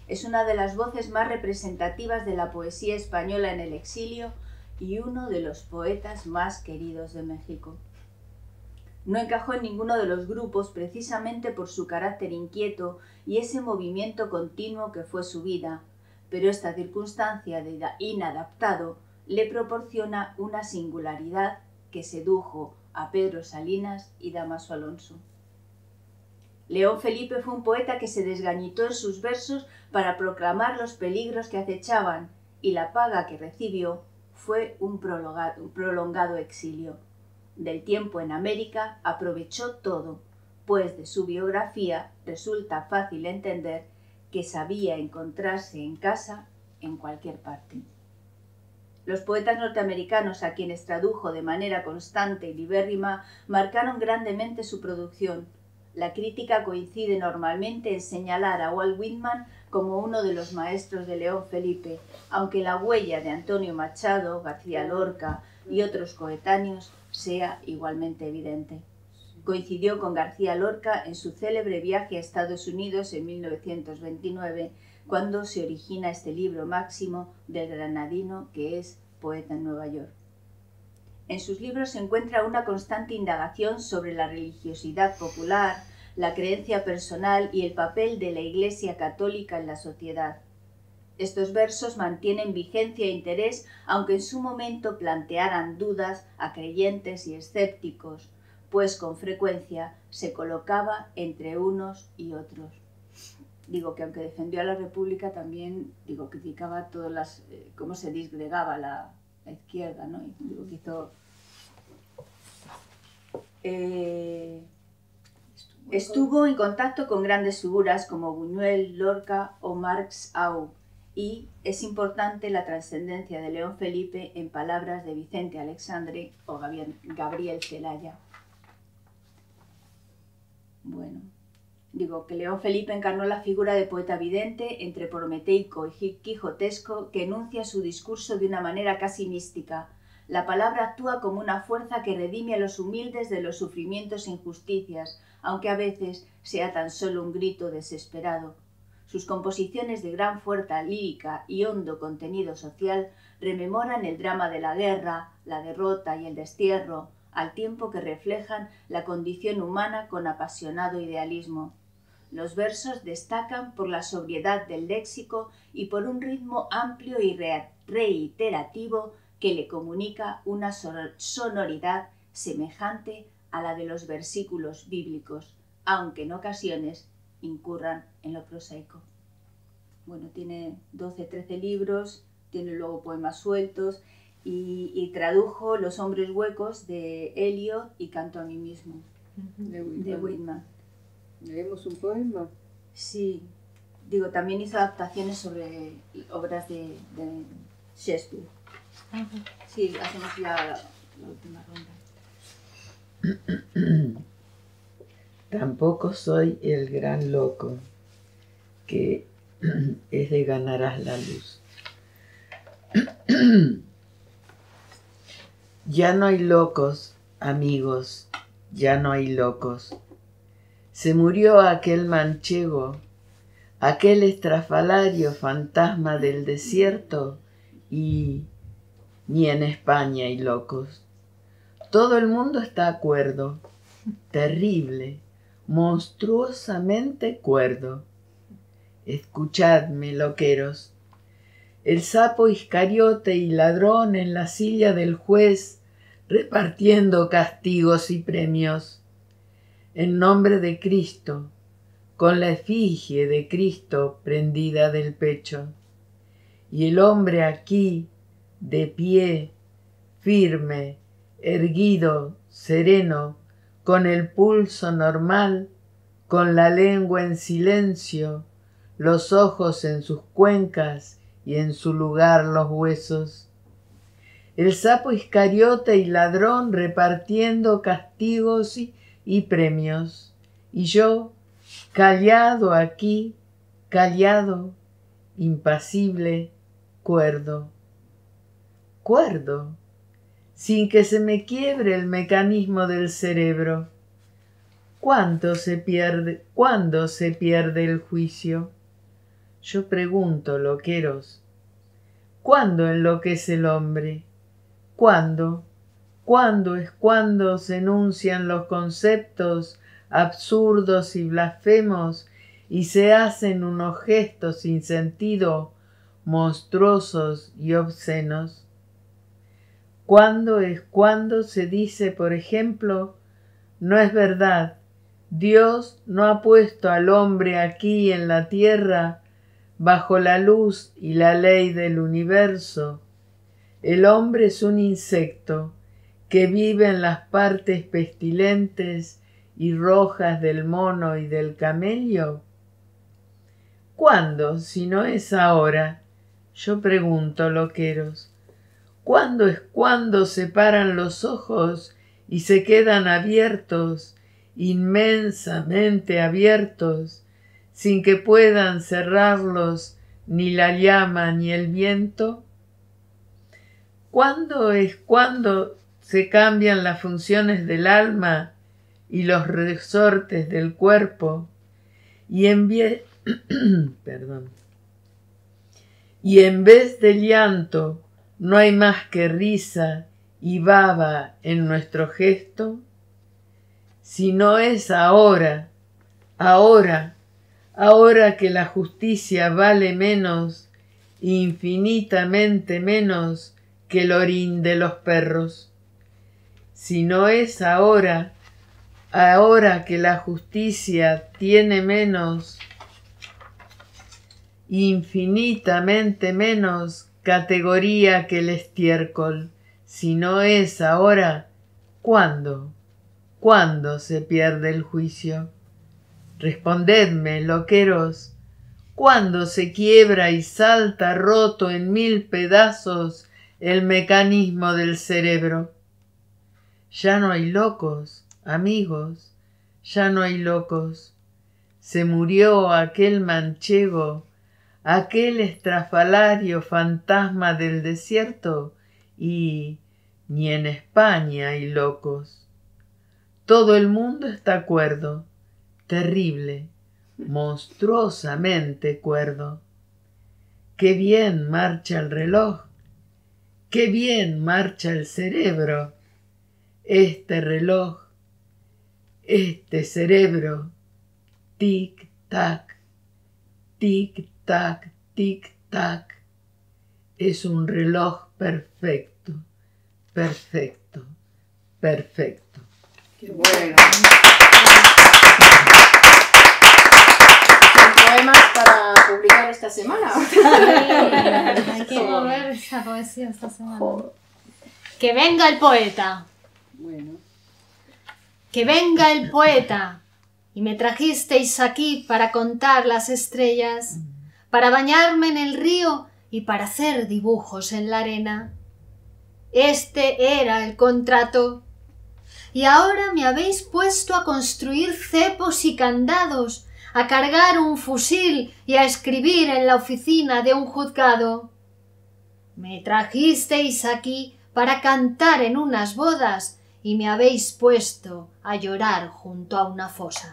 Es una de las voces más representativas de la poesía española en el exilio y uno de los poetas más queridos de México. No encajó en ninguno de los grupos precisamente por su carácter inquieto y ese movimiento continuo que fue su vida, pero esta circunstancia de inadaptado le proporciona una singularidad que sedujo a Pedro Salinas y Dámaso Alonso. León Felipe fue un poeta que se desgañitó en sus versos para proclamar los peligros que acechaban, y la paga que recibió fue un prolongado exilio. Del tiempo en América aprovechó todo, pues de su biografía resulta fácil entender que sabía encontrarse en casa en cualquier parte. Los poetas norteamericanos, a quienes tradujo de manera constante y libérrima, marcaron grandemente su producción. La crítica coincide normalmente en señalar a Walt Whitman como uno de los maestros de León Felipe, aunque la huella de Antonio Machado, García Lorca y otros coetáneos sea igualmente evidente. Coincidió con García Lorca en su célebre viaje a Estados Unidos en 1929, cuando se origina este libro máximo del granadino que es poeta en Nueva York. En sus libros se encuentra una constante indagación sobre la religiosidad popular, la creencia personal y el papel de la Iglesia católica en la sociedad. Estos versos mantienen vigencia e interés, aunque en su momento plantearan dudas a creyentes y escépticos, pues con frecuencia se colocaba entre unos y otros. Digo que aunque defendió a la República, también criticaba todas las cómo se disgregaba la izquierda, ¿no? Y digo que hizo estuvo en contacto con grandes figuras como Buñuel, Lorca o Marx Aub, y es importante la trascendencia de León Felipe en palabras de Vicente Alexandre o Gabriel Celaya. Bueno, digo que León Felipe encarnó la figura de poeta vidente entre prometeico y quijotesco que enuncia su discurso de una manera casi mística. La palabra actúa como una fuerza que redime a los humildes de los sufrimientos e injusticias, aunque a veces sea tan solo un grito desesperado. Sus composiciones de gran fuerza lírica y hondo contenido social rememoran el drama de la guerra, la derrota y el destierro, al tiempo que reflejan la condición humana con apasionado idealismo. Los versos destacan por la sobriedad del léxico y por un ritmo amplio y reiterativo que le comunica una sonoridad semejante a la de los versículos bíblicos, aunque en ocasiones incurran en lo prosaico. Bueno, tiene 12-13 libros, tiene luego poemas sueltos y tradujo Los hombres huecos de Eliot y Canto a mí mismo, de Whitman. ¿Leemos un poema? Sí, también hizo adaptaciones sobre obras de Shakespeare. Sí, hacemos la última ronda. Tampoco soy el gran loco que es de ganarás la luz. Ya no hay locos, amigos, ya no hay locos. Se murió aquel manchego, aquel estrafalario fantasma del desierto, y ni en España hay locos. Todo el mundo está cuerdo, terrible, monstruosamente cuerdo. Escuchadme, loqueros. El sapo iscariote y ladrón en la silla del juez, repartiendo castigos y premios. En nombre de Cristo, con la efigie de Cristo prendida del pecho. Y el hombre aquí, de pie, firme, erguido, sereno, con el pulso normal, con la lengua en silencio, los ojos en sus cuencas y en su lugar los huesos. El sapo iscariote y ladrón repartiendo castigos y premios. Y yo, callado aquí, callado, impasible, cuerdo. Cuerdo, sin que se me quiebre el mecanismo del cerebro. ¿Cuándo se pierde el juicio? Yo pregunto, loqueros, ¿cuándo enloquece el hombre? ¿Cuándo? ¿Cuándo es cuando se enuncian los conceptos absurdos y blasfemos y se hacen unos gestos sin sentido, monstruosos y obscenos? ¿Cuándo es cuando se dice, por ejemplo, no es verdad, Dios no ha puesto al hombre aquí en la tierra bajo la luz y la ley del universo? El hombre es un insecto que vive en las partes pestilentes y rojas del mono y del camello. ¿Cuándo, si no es ahora? Yo pregunto, loqueros, ¿cuándo es cuando se paran los ojos y se quedan abiertos, inmensamente abiertos, sin que puedan cerrarlos ni la llama ni el viento? ¿Cuándo es cuando se cambian las funciones del alma y los resortes del cuerpo y en vez de llanto no hay más que risa y baba en nuestro gesto? Si no es ahora, ahora que la justicia vale menos, infinitamente menos que el orín de los perros. Si no es ahora que la justicia tiene menos, infinitamente menos categoría que el estiércol. Si no es ahora, ¿cuándo? ¿Cuándo se pierde el juicio? Respondedme, loqueros, ¿cuándo se quiebra y salta roto en 1000 pedazos el mecanismo del cerebro? Ya no hay locos, amigos, ya no hay locos. Se murió aquel manchego, aquel estrafalario fantasma del desierto, y ni en España hay locos. Todo el mundo está cuerdo, terrible, monstruosamente cuerdo. ¡Qué bien marcha el reloj! ¡Qué bien marcha el cerebro! Este reloj, este cerebro, tic-tac, tic-tac, tic-tac, es un reloj perfecto, perfecto, perfecto. ¡Qué bueno! ¿Son poemas para publicar esta semana? Hay que mover esa poesía esta semana. ¡Que venga el poeta! Bueno. ¡Que venga el poeta! Y me trajisteis aquí para contar las estrellas, para bañarme en el río y para hacer dibujos en la arena. Este era el contrato. Y ahora me habéis puesto a construir cepos y candados, a cargar un fusil y a escribir en la oficina de un juzgado. Me trajisteis aquí para cantar en unas bodas y me habéis puesto a llorar junto a una fosa.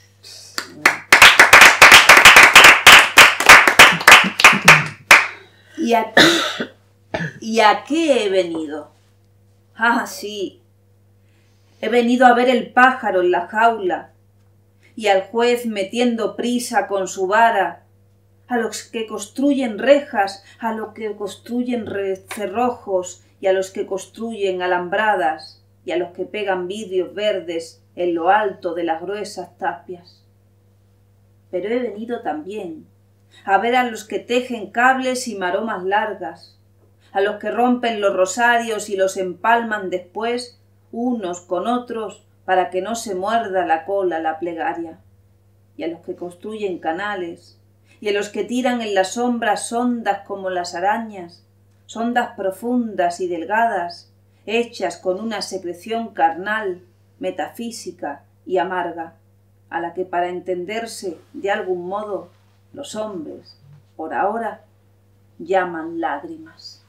¿Y a qué he venido? Ah, sí. He venido a ver el pájaro en la jaula y al juez metiendo prisa con su vara, a los que construyen rejas, a los que construyen cerrojos y a los que construyen alambradas y a los que pegan vidrios verdes en lo alto de las gruesas tapias. Pero he venido también a ver a los que tejen cables y maromas largas, a los que rompen los rosarios y los empalman después unos con otros para que no se muerda la cola la plegaria, y a los que construyen canales, y a los que tiran en las sombras sondas como las arañas, sondas profundas y delgadas, hechas con una secreción carnal, metafísica y amarga, a la que para entenderse de algún modo los hombres, por ahora, llaman lágrimas.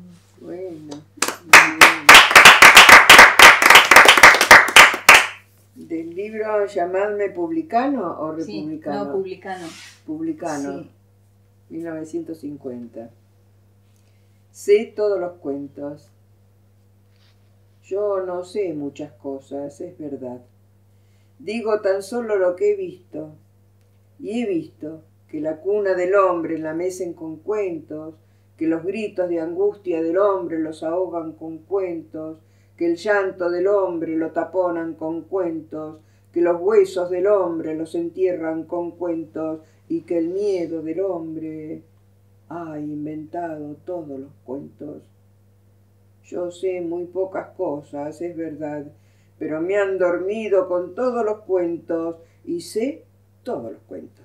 Bueno. Del libro Llamadme Publicano o Republicano. Sí, no, Publicano. Publicano, Sí. 1950. Sé todos los cuentos. Yo no sé muchas cosas, es verdad. Digo tan solo lo que he visto. Y he visto que la cuna del hombre la mecen con cuentos, que los gritos de angustia del hombre los ahogan con cuentos, que el llanto del hombre lo taponan con cuentos, que los huesos del hombre los entierran con cuentos y que el miedo del hombre ha inventado todos los cuentos. Yo sé muy pocas cosas, es verdad, pero me han dormido con todos los cuentos y sé todos los cuentos.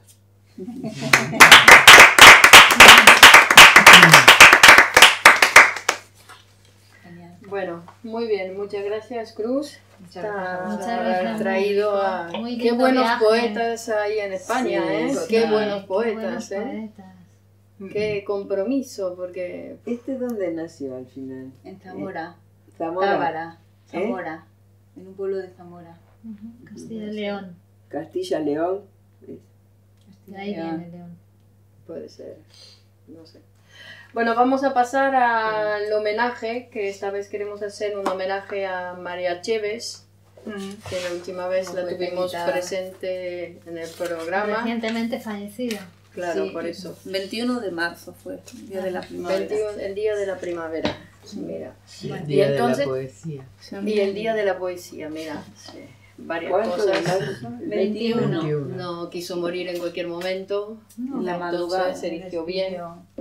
Bueno, muy bien, muchas gracias, Cruz. Muchas Muchas Haber gracias. traído a... Muy Qué lindo buenos viaje. poetas hay en España, Sí, ¿eh? total. Qué buenos Qué poetas, buenos ¿eh? poetas. Qué compromiso, porque... ¿Este dónde nació al final? En Zamora. Zamora. Tábara. Zamora. En un pueblo de Zamora. Ujú, Castilla y León. Castilla-León. De ahí viene León. Puede ser, no sé. Bueno, vamos a pasar al homenaje, que esta vez queremos hacer un homenaje a María Chévez, que la última vez Como la poeta tuvimos invitada. presente en el programa. Recientemente fallecida. Claro, Sí, por eso. 21 de marzo fue, el día de la primavera. 21, el día de la primera, mira. Y el Y día entonces- de la poesía. Y el día de la poesía, mira. Sí, varias ¿Cuánto de cosas. marzo? 21. 21. No quiso morir en cualquier momento. En la Entonces madrugada. se eligió bien.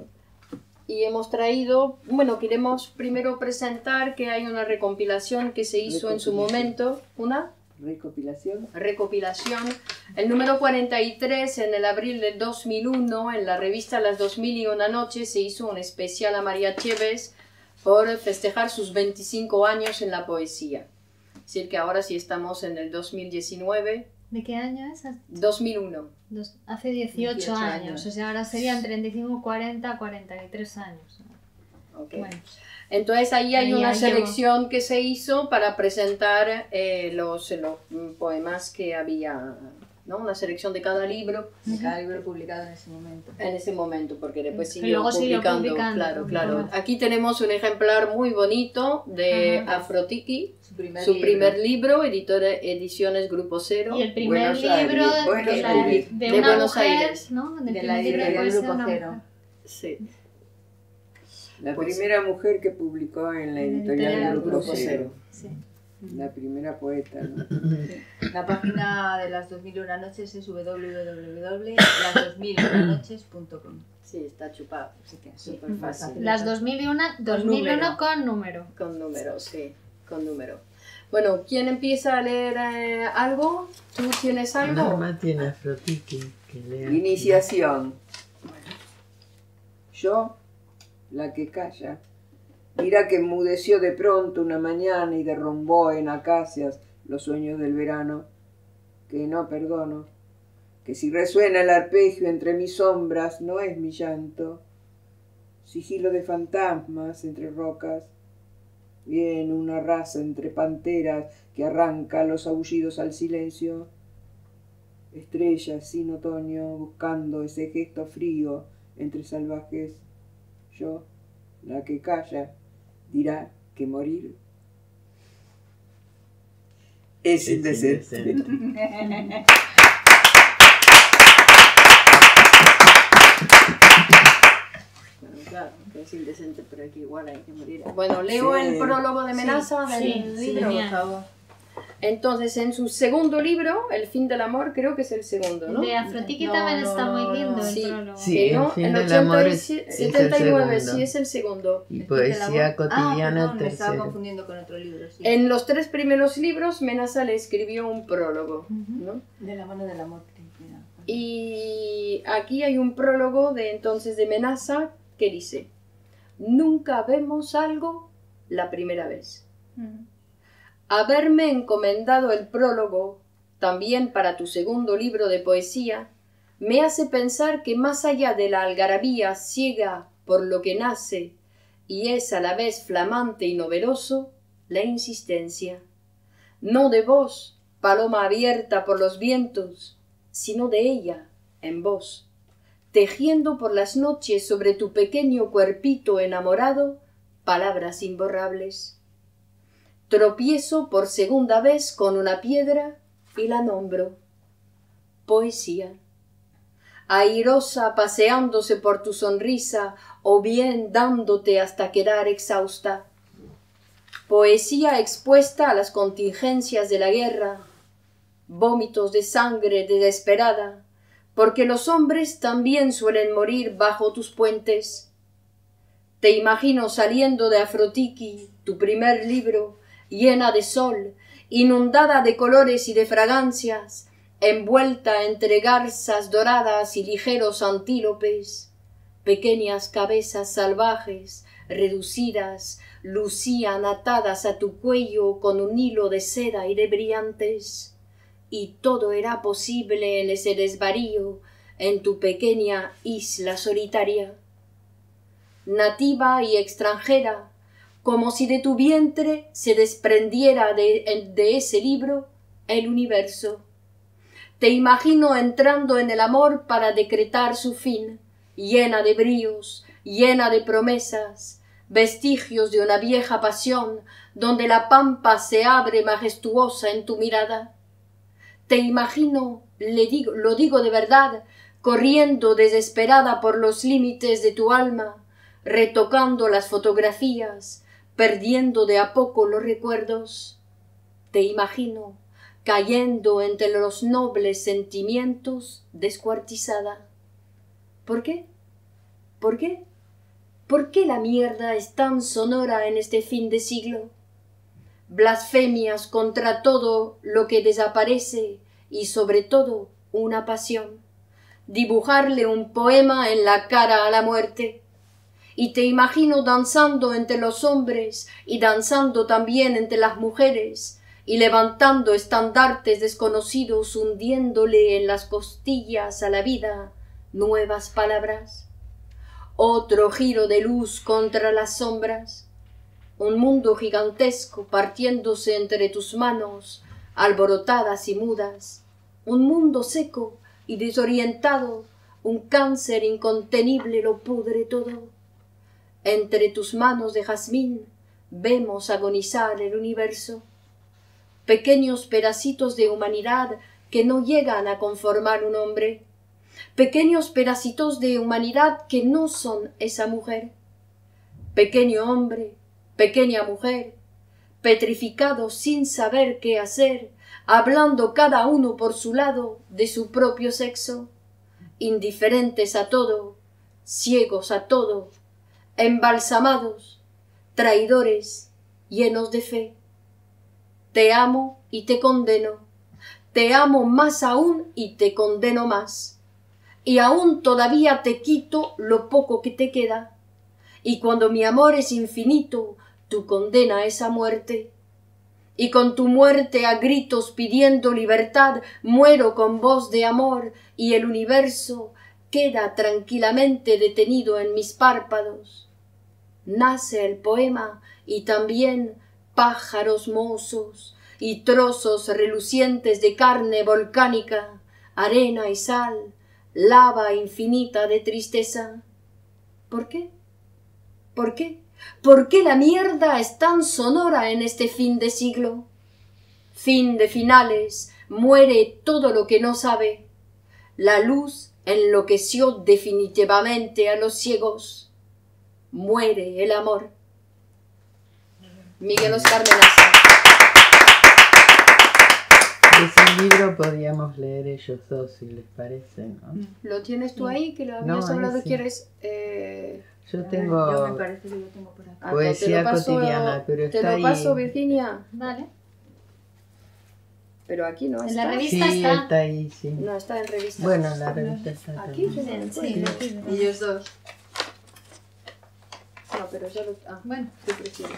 Y hemos traído, bueno, queremos primero presentar que hay una recompilación que se hizo en su momento, una Recopilación. recopilación, el número 43 en el abril del 2001, en la revista Las 2001 Noches, se hizo un especial a María Chévez por festejar sus 25 años en la poesía. Es decir, que ahora sí estamos en el 2019, ¿De qué año es? 2001. Hace 18 18 años. años. O sea, ahora serían 35, 40, 43 años. Ok. Bueno, Entonces ahí hay Ahí una hay selección que se hizo para presentar los poemas que había, ¿no? Una selección de cada libro De cada libro publicado en ese momento. porque después Y siguió luego siguió publicando. publicando, Claro, claro. claro. Aquí tenemos un ejemplar muy bonito de Ajá. Afrotiki, Su su primer libro, Ediciones Grupo Cero. y el primer Buenos libro Aires, Buenos de, Aires. de De una Buenos mujer, Aires. ¿no? Del De primer la libro de editorial poesía, Grupo una Cero. mujer. Sí, La Pues- primera mujer que publicó en la editorial Grupo Grupo Cero. Cero. Sí. La primera poeta, ¿no? La página de las 2001 noches es www.las2001noches.com. Sí, está chupado. Así que Súper fácil. Las 2001 número. con número. Con número, sí, con número. Bueno, ¿quién empieza a leer algo? ¿Tú tienes algo? Norma tiene Afrotiki que lea. Iniciación. Yo, la que calla, dirá que enmudeció de pronto una mañana y derrumbó en acacias los sueños del verano, que no perdono, que si resuena el arpegio entre mis sombras no es mi llanto, sigilo de fantasmas entre rocas, viene una raza entre panteras que arranca los aullidos al silencio, estrellas sin otoño buscando ese gesto frío entre salvajes. Yo, la que calla, dirá que morir es indecente. Bueno, claro, que es indecente, pero aquí igual hay que morir. Bueno, leo Sí. el prólogo de Menaza del sí, libro, genial. por favor. Entonces, en su segundo libro, El fin del amor, creo que es el segundo, ¿no? El de Afrotiki No, también no, está no, muy lindo. no. El Sí, prólogo. Sí, Que no, El fin el del amor es 79, el sí, segundo. es el segundo. Y poesía cotidiana el Me estaba tercero. confundiendo con otro libro, sí. En los tres primeros libros, Menaza le escribió un prólogo, ¿no? De la mano del amor. Cristina. Y aquí hay un prólogo de entonces de Menaza que dice: nunca vemos algo la primera vez. Haberme encomendado el prólogo, también para tu segundo libro de poesía, me hace pensar que más allá de la algarabía ciega por lo que nace y es a la vez flamante y novedoso, la insistencia, no de vos, paloma abierta por los vientos, sino de ella, en vos, tejiendo por las noches sobre tu pequeño cuerpito enamorado palabras imborrables. Tropiezo por segunda vez con una piedra y la nombro. Poesía. Airosa paseándose por tu sonrisa o bien dándote hasta quedar exhausta. Poesía expuesta a las contingencias de la guerra, vómitos de sangre desesperada, porque los hombres también suelen morir bajo tus puentes. Te imagino saliendo de Afrotiki, tu primer libro, llena de sol, inundada de colores y de fragancias, envuelta entre garzas doradas y ligeros antílopes. Pequeñas cabezas salvajes, reducidas, lucían atadas a tu cuello con un hilo de seda y de brillantes. Y todo era posible en ese desvarío, en tu pequeña isla solitaria. Nativa y extranjera, como si de tu vientre se desprendiera de ese libro el universo. Te imagino entrando en el amor para decretar su fin, llena de bríos, llena de promesas, vestigios de una vieja pasión, donde la pampa se abre majestuosa en tu mirada. Te imagino, lo digo de verdad, corriendo desesperada por los límites de tu alma, retocando las fotografías, perdiendo de a poco los recuerdos. Te imagino, cayendo entre los nobles sentimientos, descuartizada. ¿Por qué? ¿Por qué? ¿Por qué la mierda es tan sonora en este fin de siglo? Blasfemias contra todo lo que desaparece y sobre todo una pasión. Dibujarle un poema en la cara a la muerte. Y te imagino danzando entre los hombres y danzando también entre las mujeres y levantando estandartes desconocidos, hundiéndole en las costillas a la vida nuevas palabras. Otro giro de luz contra las sombras. Un mundo gigantesco partiéndose entre tus manos, alborotadas y mudas. Un mundo seco y desorientado, un cáncer incontenible lo pudre todo. Entre tus manos de jazmín vemos agonizar el universo. Pequeños pedacitos de humanidad que no llegan a conformar un hombre. Pequeños pedacitos de humanidad que no son esa mujer. Pequeño hombre, pequeña mujer, petrificados sin saber qué hacer, hablando cada uno por su lado de su propio sexo, indiferentes a todo, ciegos a todo, embalsamados, traidores, llenos de fe. Te amo y te condeno, te amo más aún y te condeno más. Y aún todavía te quito lo poco que te queda. Y cuando mi amor es infinito, tu condena es a muerte. Y con tu muerte a gritos pidiendo libertad, muero con voz de amor, y el universo queda tranquilamente detenido en mis párpados. Nace el poema y también pájaros mozos y trozos relucientes de carne volcánica, arena y sal, lava infinita de tristeza. ¿Por qué? ¿Por qué? ¿Por qué la mierda es tan sonora en este fin de siglo? Fin de finales, muere todo lo que no sabe. La luz enloqueció definitivamente a los ciegos. Muere el amor. Miguel Oscar Menaza. Ese libro podíamos leer ellos dos, si les parece, ¿no? ¿Lo tienes tú ahí? Que lo habías hablado, ese. ¿quieres? Yo tengo Yo me parece que lo tengo por acá. poesía cotidiana, pero está ahí. Te lo paso, Virginia. Vale. Pero aquí no En está. la revista Sí, está. está ahí, sí. No está en revista. Bueno, la revista está Aquí también. Sí, Ellos dos. No, pero ya lo... Ah, bueno. ¿qué prefieres?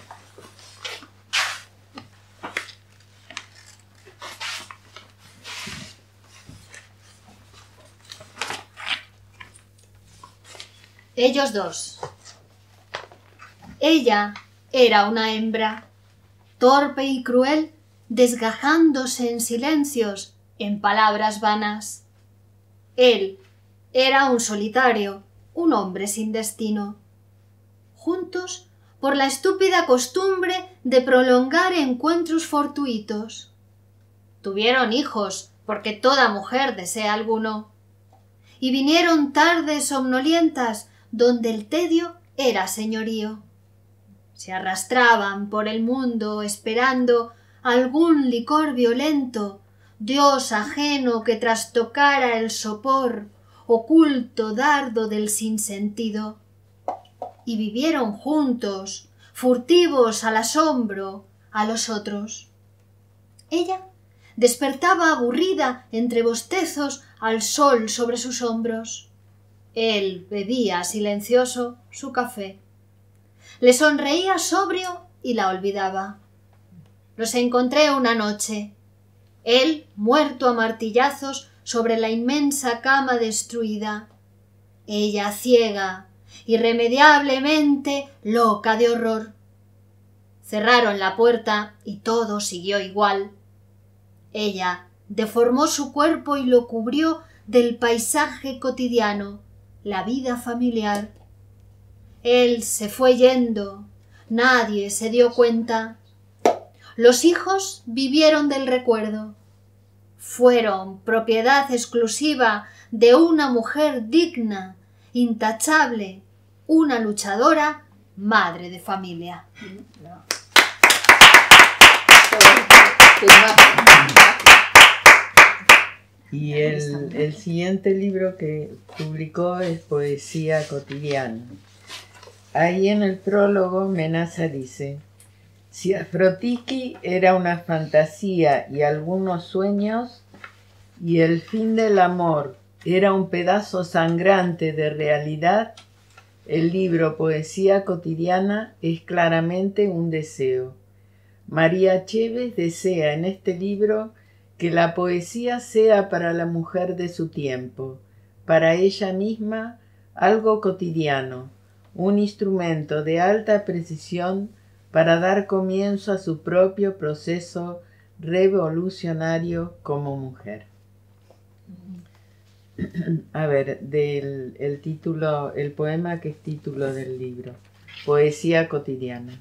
Ellos dos. Ella era una hembra, torpe y cruel, desgajándose en silencios, en palabras vanas. Él era un solitario, un hombre sin destino. Juntos, por la estúpida costumbre de prolongar encuentros fortuitos. Tuvieron hijos, porque toda mujer desea alguno. Y vinieron tardes somnolientas, donde el tedio era señorío. Se arrastraban por el mundo esperando algún licor violento, Dios ajeno que trastocara el sopor, oculto dardo del sinsentido. Y vivieron juntos, furtivos al asombro, a los otros. Ella despertaba aburrida entre bostezos al sol sobre sus hombros. Él bebía silencioso su café. Le sonreía sobrio y la olvidaba. Los encontré una noche. Él muerto a martillazos sobre la inmensa cama destruida. Ella ciega, irremediablemente loca de horror. Cerraron la puerta y todo siguió igual. Ella deformó su cuerpo y lo cubrió del paisaje cotidiano, la vida familiar. Él se fue yendo, nadie se dio cuenta. Los hijos vivieron del recuerdo. Fueron propiedad exclusiva de una mujer digna, intachable, una luchadora, madre de familia. Y el siguiente libro que publicó es Poesía cotidiana. Ahí en el prólogo Menaza dice: si Afrodiki era una fantasía y algunos sueños, y el fin del amor era un pedazo sangrante de realidad, el libro Poesía cotidiana es claramente un deseo. María Chévez desea en este libro que la poesía sea para la mujer de su tiempo, para ella misma algo cotidiano, un instrumento de alta precisión para dar comienzo a su propio proceso revolucionario como mujer. A ver, el título, el poema que es título del libro, Poesía cotidiana.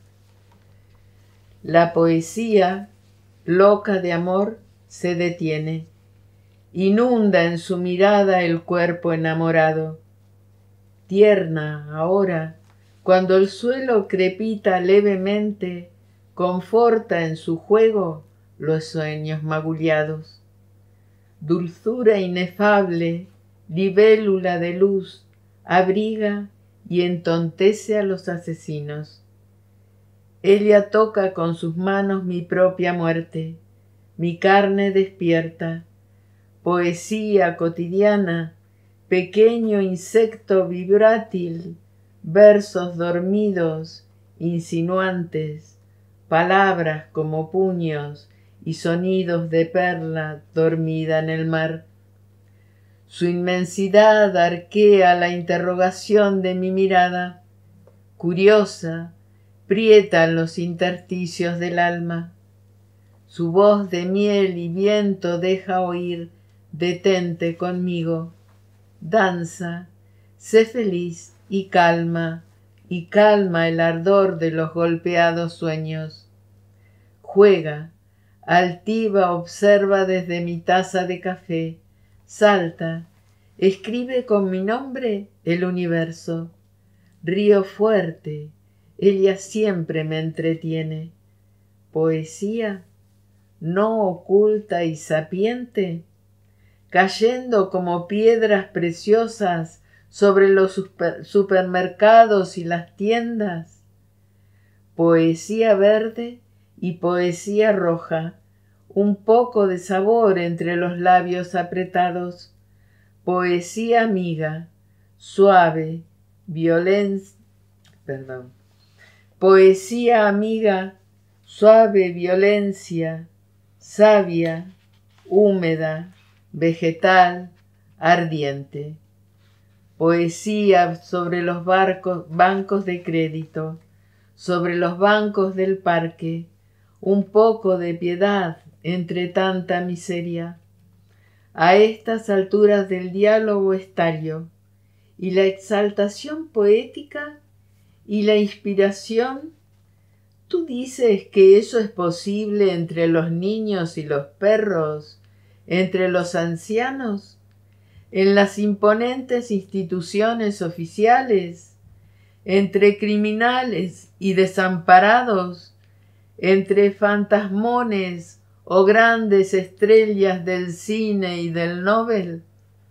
La poesía, loca de amor, se detiene, inunda en su mirada el cuerpo enamorado. Tierna ahora, cuando el suelo crepita levemente, conforta en su juego los sueños magullados. Dulzura inefable, libélula de luz, abriga y entontece a los asesinos. Ella toca con sus manos mi propia muerte, mi carne despierta. Poesía cotidiana, pequeño insecto vibrátil, versos dormidos, insinuantes, palabras como puños y sonidos de perla dormida en el mar. Su inmensidad arquea la interrogación de mi mirada, curiosa, prieta en los intersticios del alma. Su voz de miel y viento deja oír: detente conmigo, danza, sé feliz y calma el ardor de los golpeados sueños. Juega, altiva observa desde mi taza de café, salta, escribe con mi nombre el universo. Río fuerte, ella siempre me entretiene. Poesía, no oculta y sapiente, cayendo como piedras preciosas sobre los supermercados y las tiendas. Poesía verde y poesía roja, un poco de sabor entre los labios apretados. Poesía amiga, suave, Poesía amiga, suave violencia, sabia, húmeda, vegetal, ardiente. Poesía sobre los bancos de crédito, sobre los bancos del parque, un poco de piedad entre tanta miseria. A estas alturas del diálogo estario, y la exaltación poética y la inspiración, ¿tú dices que eso es posible entre los niños y los perros, entre los ancianos, en las imponentes instituciones oficiales, entre criminales y desamparados, entre fantasmones o grandes estrellas del cine y del Nobel?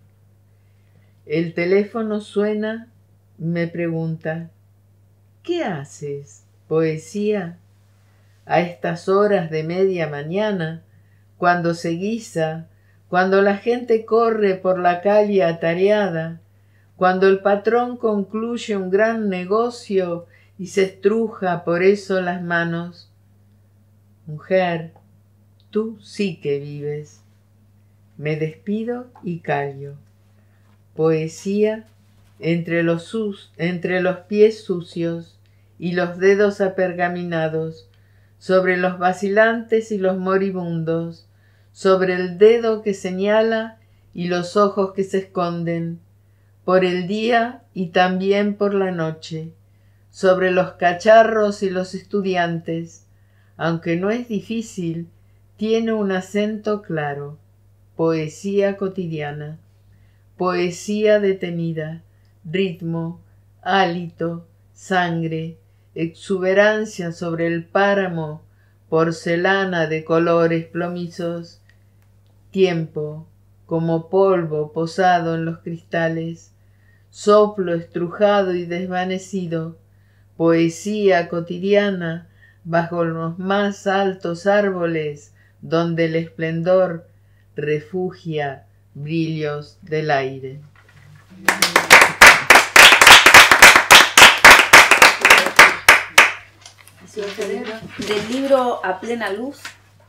El teléfono suena, me pregunta, ¿qué haces? ¿Poesía? A estas horas de media mañana, cuando se guisa, cuando la gente corre por la calle atareada, cuando el patrón concluye un gran negocio y se estruja por eso las manos. Mujer, tú sí que vives. Me despido y callo. Poesía entre los pies sucios y los dedos apergaminados, sobre los vacilantes y los moribundos, sobre el dedo que señala y los ojos que se esconden, por el día y también por la noche, sobre los cacharros y los estudiantes, aunque no es difícil, tiene un acento claro, poesía cotidiana, poesía detenida, ritmo, hálito, sangre, exuberancia sobre el páramo, porcelana de colores plomizos, tiempo, como polvo posado en los cristales, soplo estrujado y desvanecido, poesía cotidiana bajo los más altos árboles donde el esplendor refugia brillos del aire. Del libro A plena luz.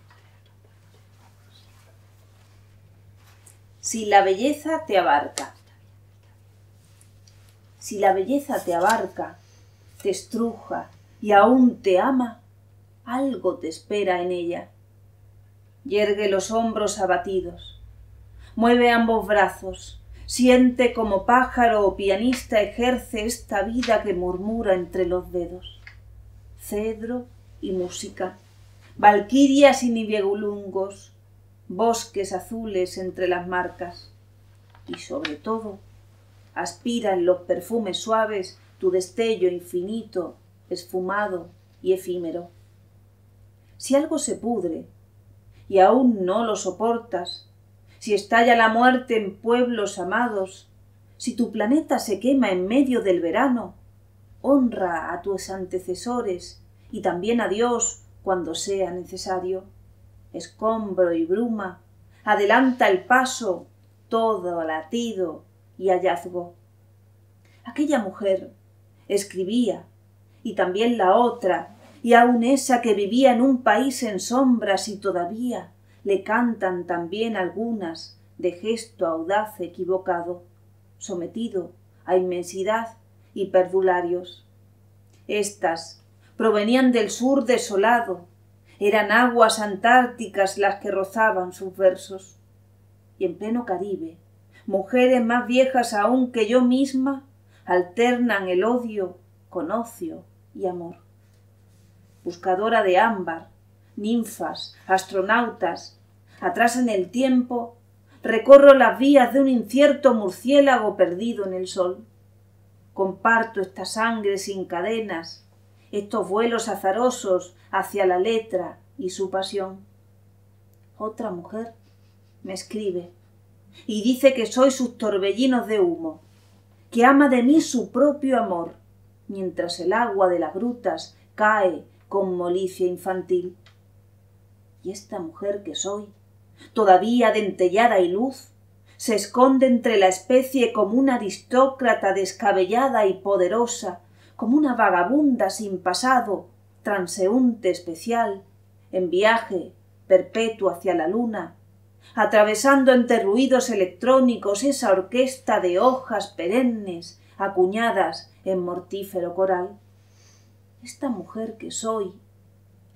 Si la belleza te abarca. Si la belleza te abarca, te estruja y aún te ama, algo te espera en ella. Yergue los hombros abatidos, mueve ambos brazos, siente como pájaro o pianista ejerce esta vida que murmura entre los dedos. Cedro y música, valquirias y nibiulungos, bosques azules entre las marcas. Y sobre todo, aspira en los perfumes suaves tu destello infinito, esfumado y efímero. Si algo se pudre y aún no lo soportas, si estalla la muerte en pueblos amados, si tu planeta se quema en medio del verano, honra a tus antecesores y también a Dios cuando sea necesario. Escombro y bruma, adelanta el paso, todo latido y hallazgo. Aquella mujer escribía, y también la otra, y aun esa que vivía en un país en sombras y todavía le cantan también algunas de gesto audaz equivocado, sometido a inmensidad y perdularios. Estas provenían del sur desolado, eran aguas antárticas las que rozaban sus versos. Y en pleno Caribe, mujeres más viejas aún que yo misma alternan el odio con ocio y amor. Buscadora de ámbar, ninfas, astronautas, atrás en el tiempo, recorro las vías de un incierto murciélago perdido en el sol. Comparto esta sangre sin cadenas, estos vuelos azarosos hacia la letra y su pasión. Otra mujer me escribe y dice que soy sus torbellinos de humo, que ama de mí su propio amor, mientras el agua de las grutas cae con molicie infantil. Y esta mujer que soy, todavía dentellada y luz, se esconde entre la especie como una aristócrata descabellada y poderosa, como una vagabunda sin pasado, transeúnte especial, en viaje perpetuo hacia la luna, atravesando entre ruidos electrónicos esa orquesta de hojas perennes acuñadas en mortífero coral. Esta mujer que soy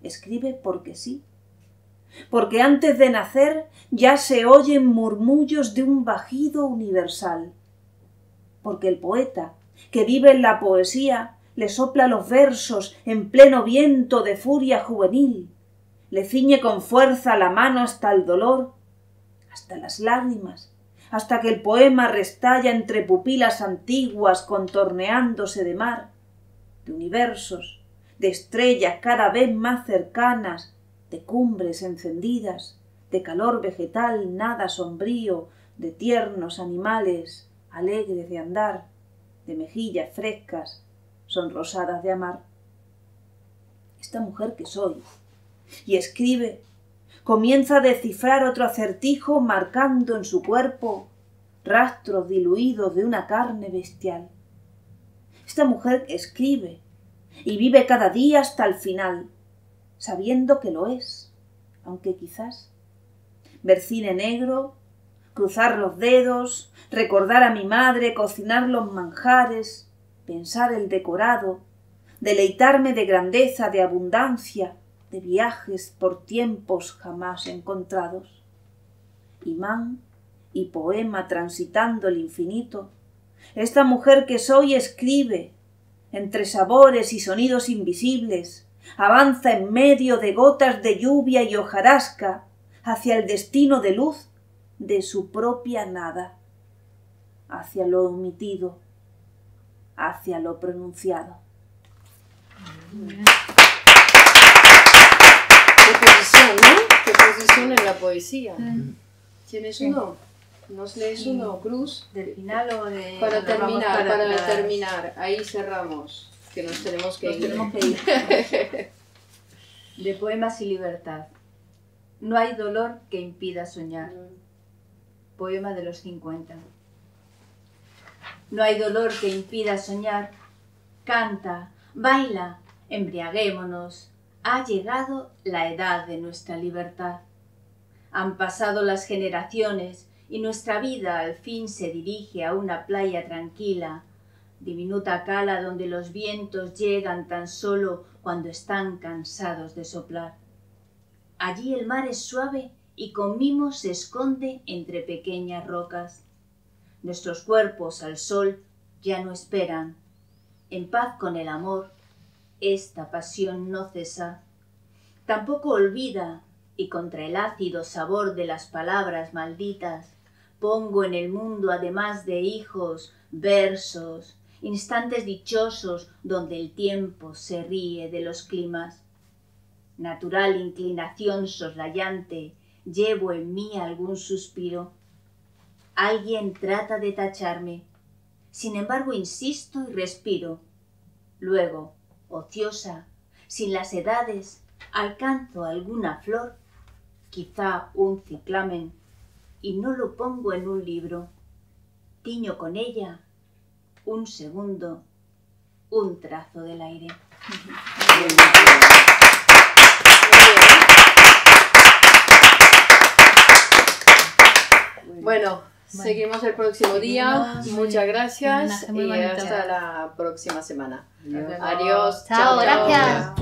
escribe porque sí. Porque antes de nacer ya se oyen murmullos de un bajido universal. Porque el poeta, que vive en la poesía, le sopla los versos en pleno viento de furia juvenil, le ciñe con fuerza la mano hasta el dolor, hasta las lágrimas, hasta que el poema restalla entre pupilas antiguas contorneándose de mar, de universos, de estrellas cada vez más cercanas, de cumbres encendidas, de calor vegetal nada sombrío, de tiernos animales alegres de andar, de mejillas frescas, sonrosadas de amar. Esta mujer que soy, y escribe, comienza a descifrar otro acertijo marcando en su cuerpo rastros diluidos de una carne bestial. Esta mujer que escribe y vive cada día hasta el final, sabiendo que lo es, aunque quizás ver cine negro, cruzar los dedos, recordar a mi madre, cocinar los manjares, pensar el decorado, deleitarme de grandeza, de abundancia, de viajes por tiempos jamás encontrados. Imán y poema transitando el infinito, esta mujer que soy escribe, entre sabores y sonidos invisibles, avanza en medio de gotas de lluvia y hojarasca hacia el destino de luz de su propia nada, hacia lo omitido, hacia lo pronunciado. Qué posición, ¿no? Qué posición en la poesía. ¿Tienes uno? ¿Nos lees uno, Cruz? ¿Del final o de...? Para terminar, ahí cerramos, que nos tenemos que ir. De Poemas y Libertad. No hay dolor que impida soñar. Poema de los 50. No hay dolor que impida soñar. Canta, baila, embriaguémonos. Ha llegado la edad de nuestra libertad. Han pasado las generaciones y nuestra vida al fin se dirige a una playa tranquila, diminuta cala donde los vientos llegan tan solo cuando están cansados de soplar. Allí el mar es suave y con mimos se esconde entre pequeñas rocas. Nuestros cuerpos al sol ya no esperan. En paz con el amor, esta pasión no cesa. Tampoco olvida, y contra el ácido sabor de las palabras malditas, pongo en el mundo, además de hijos, versos, instantes dichosos donde el tiempo se ríe de los climas. Natural inclinación soslayante, llevo en mí algún suspiro. Alguien trata de tacharme, sin embargo insisto y respiro. Luego, ociosa, sin las edades, alcanzo alguna flor, quizá un ciclamen, y no lo pongo en un libro. Tiño con ella un segundo, un trazo del aire. Bueno, seguimos el próximo día. Muchas gracias y bonito. hasta la próxima semana. Adiós. Adiós. Chao, gracias.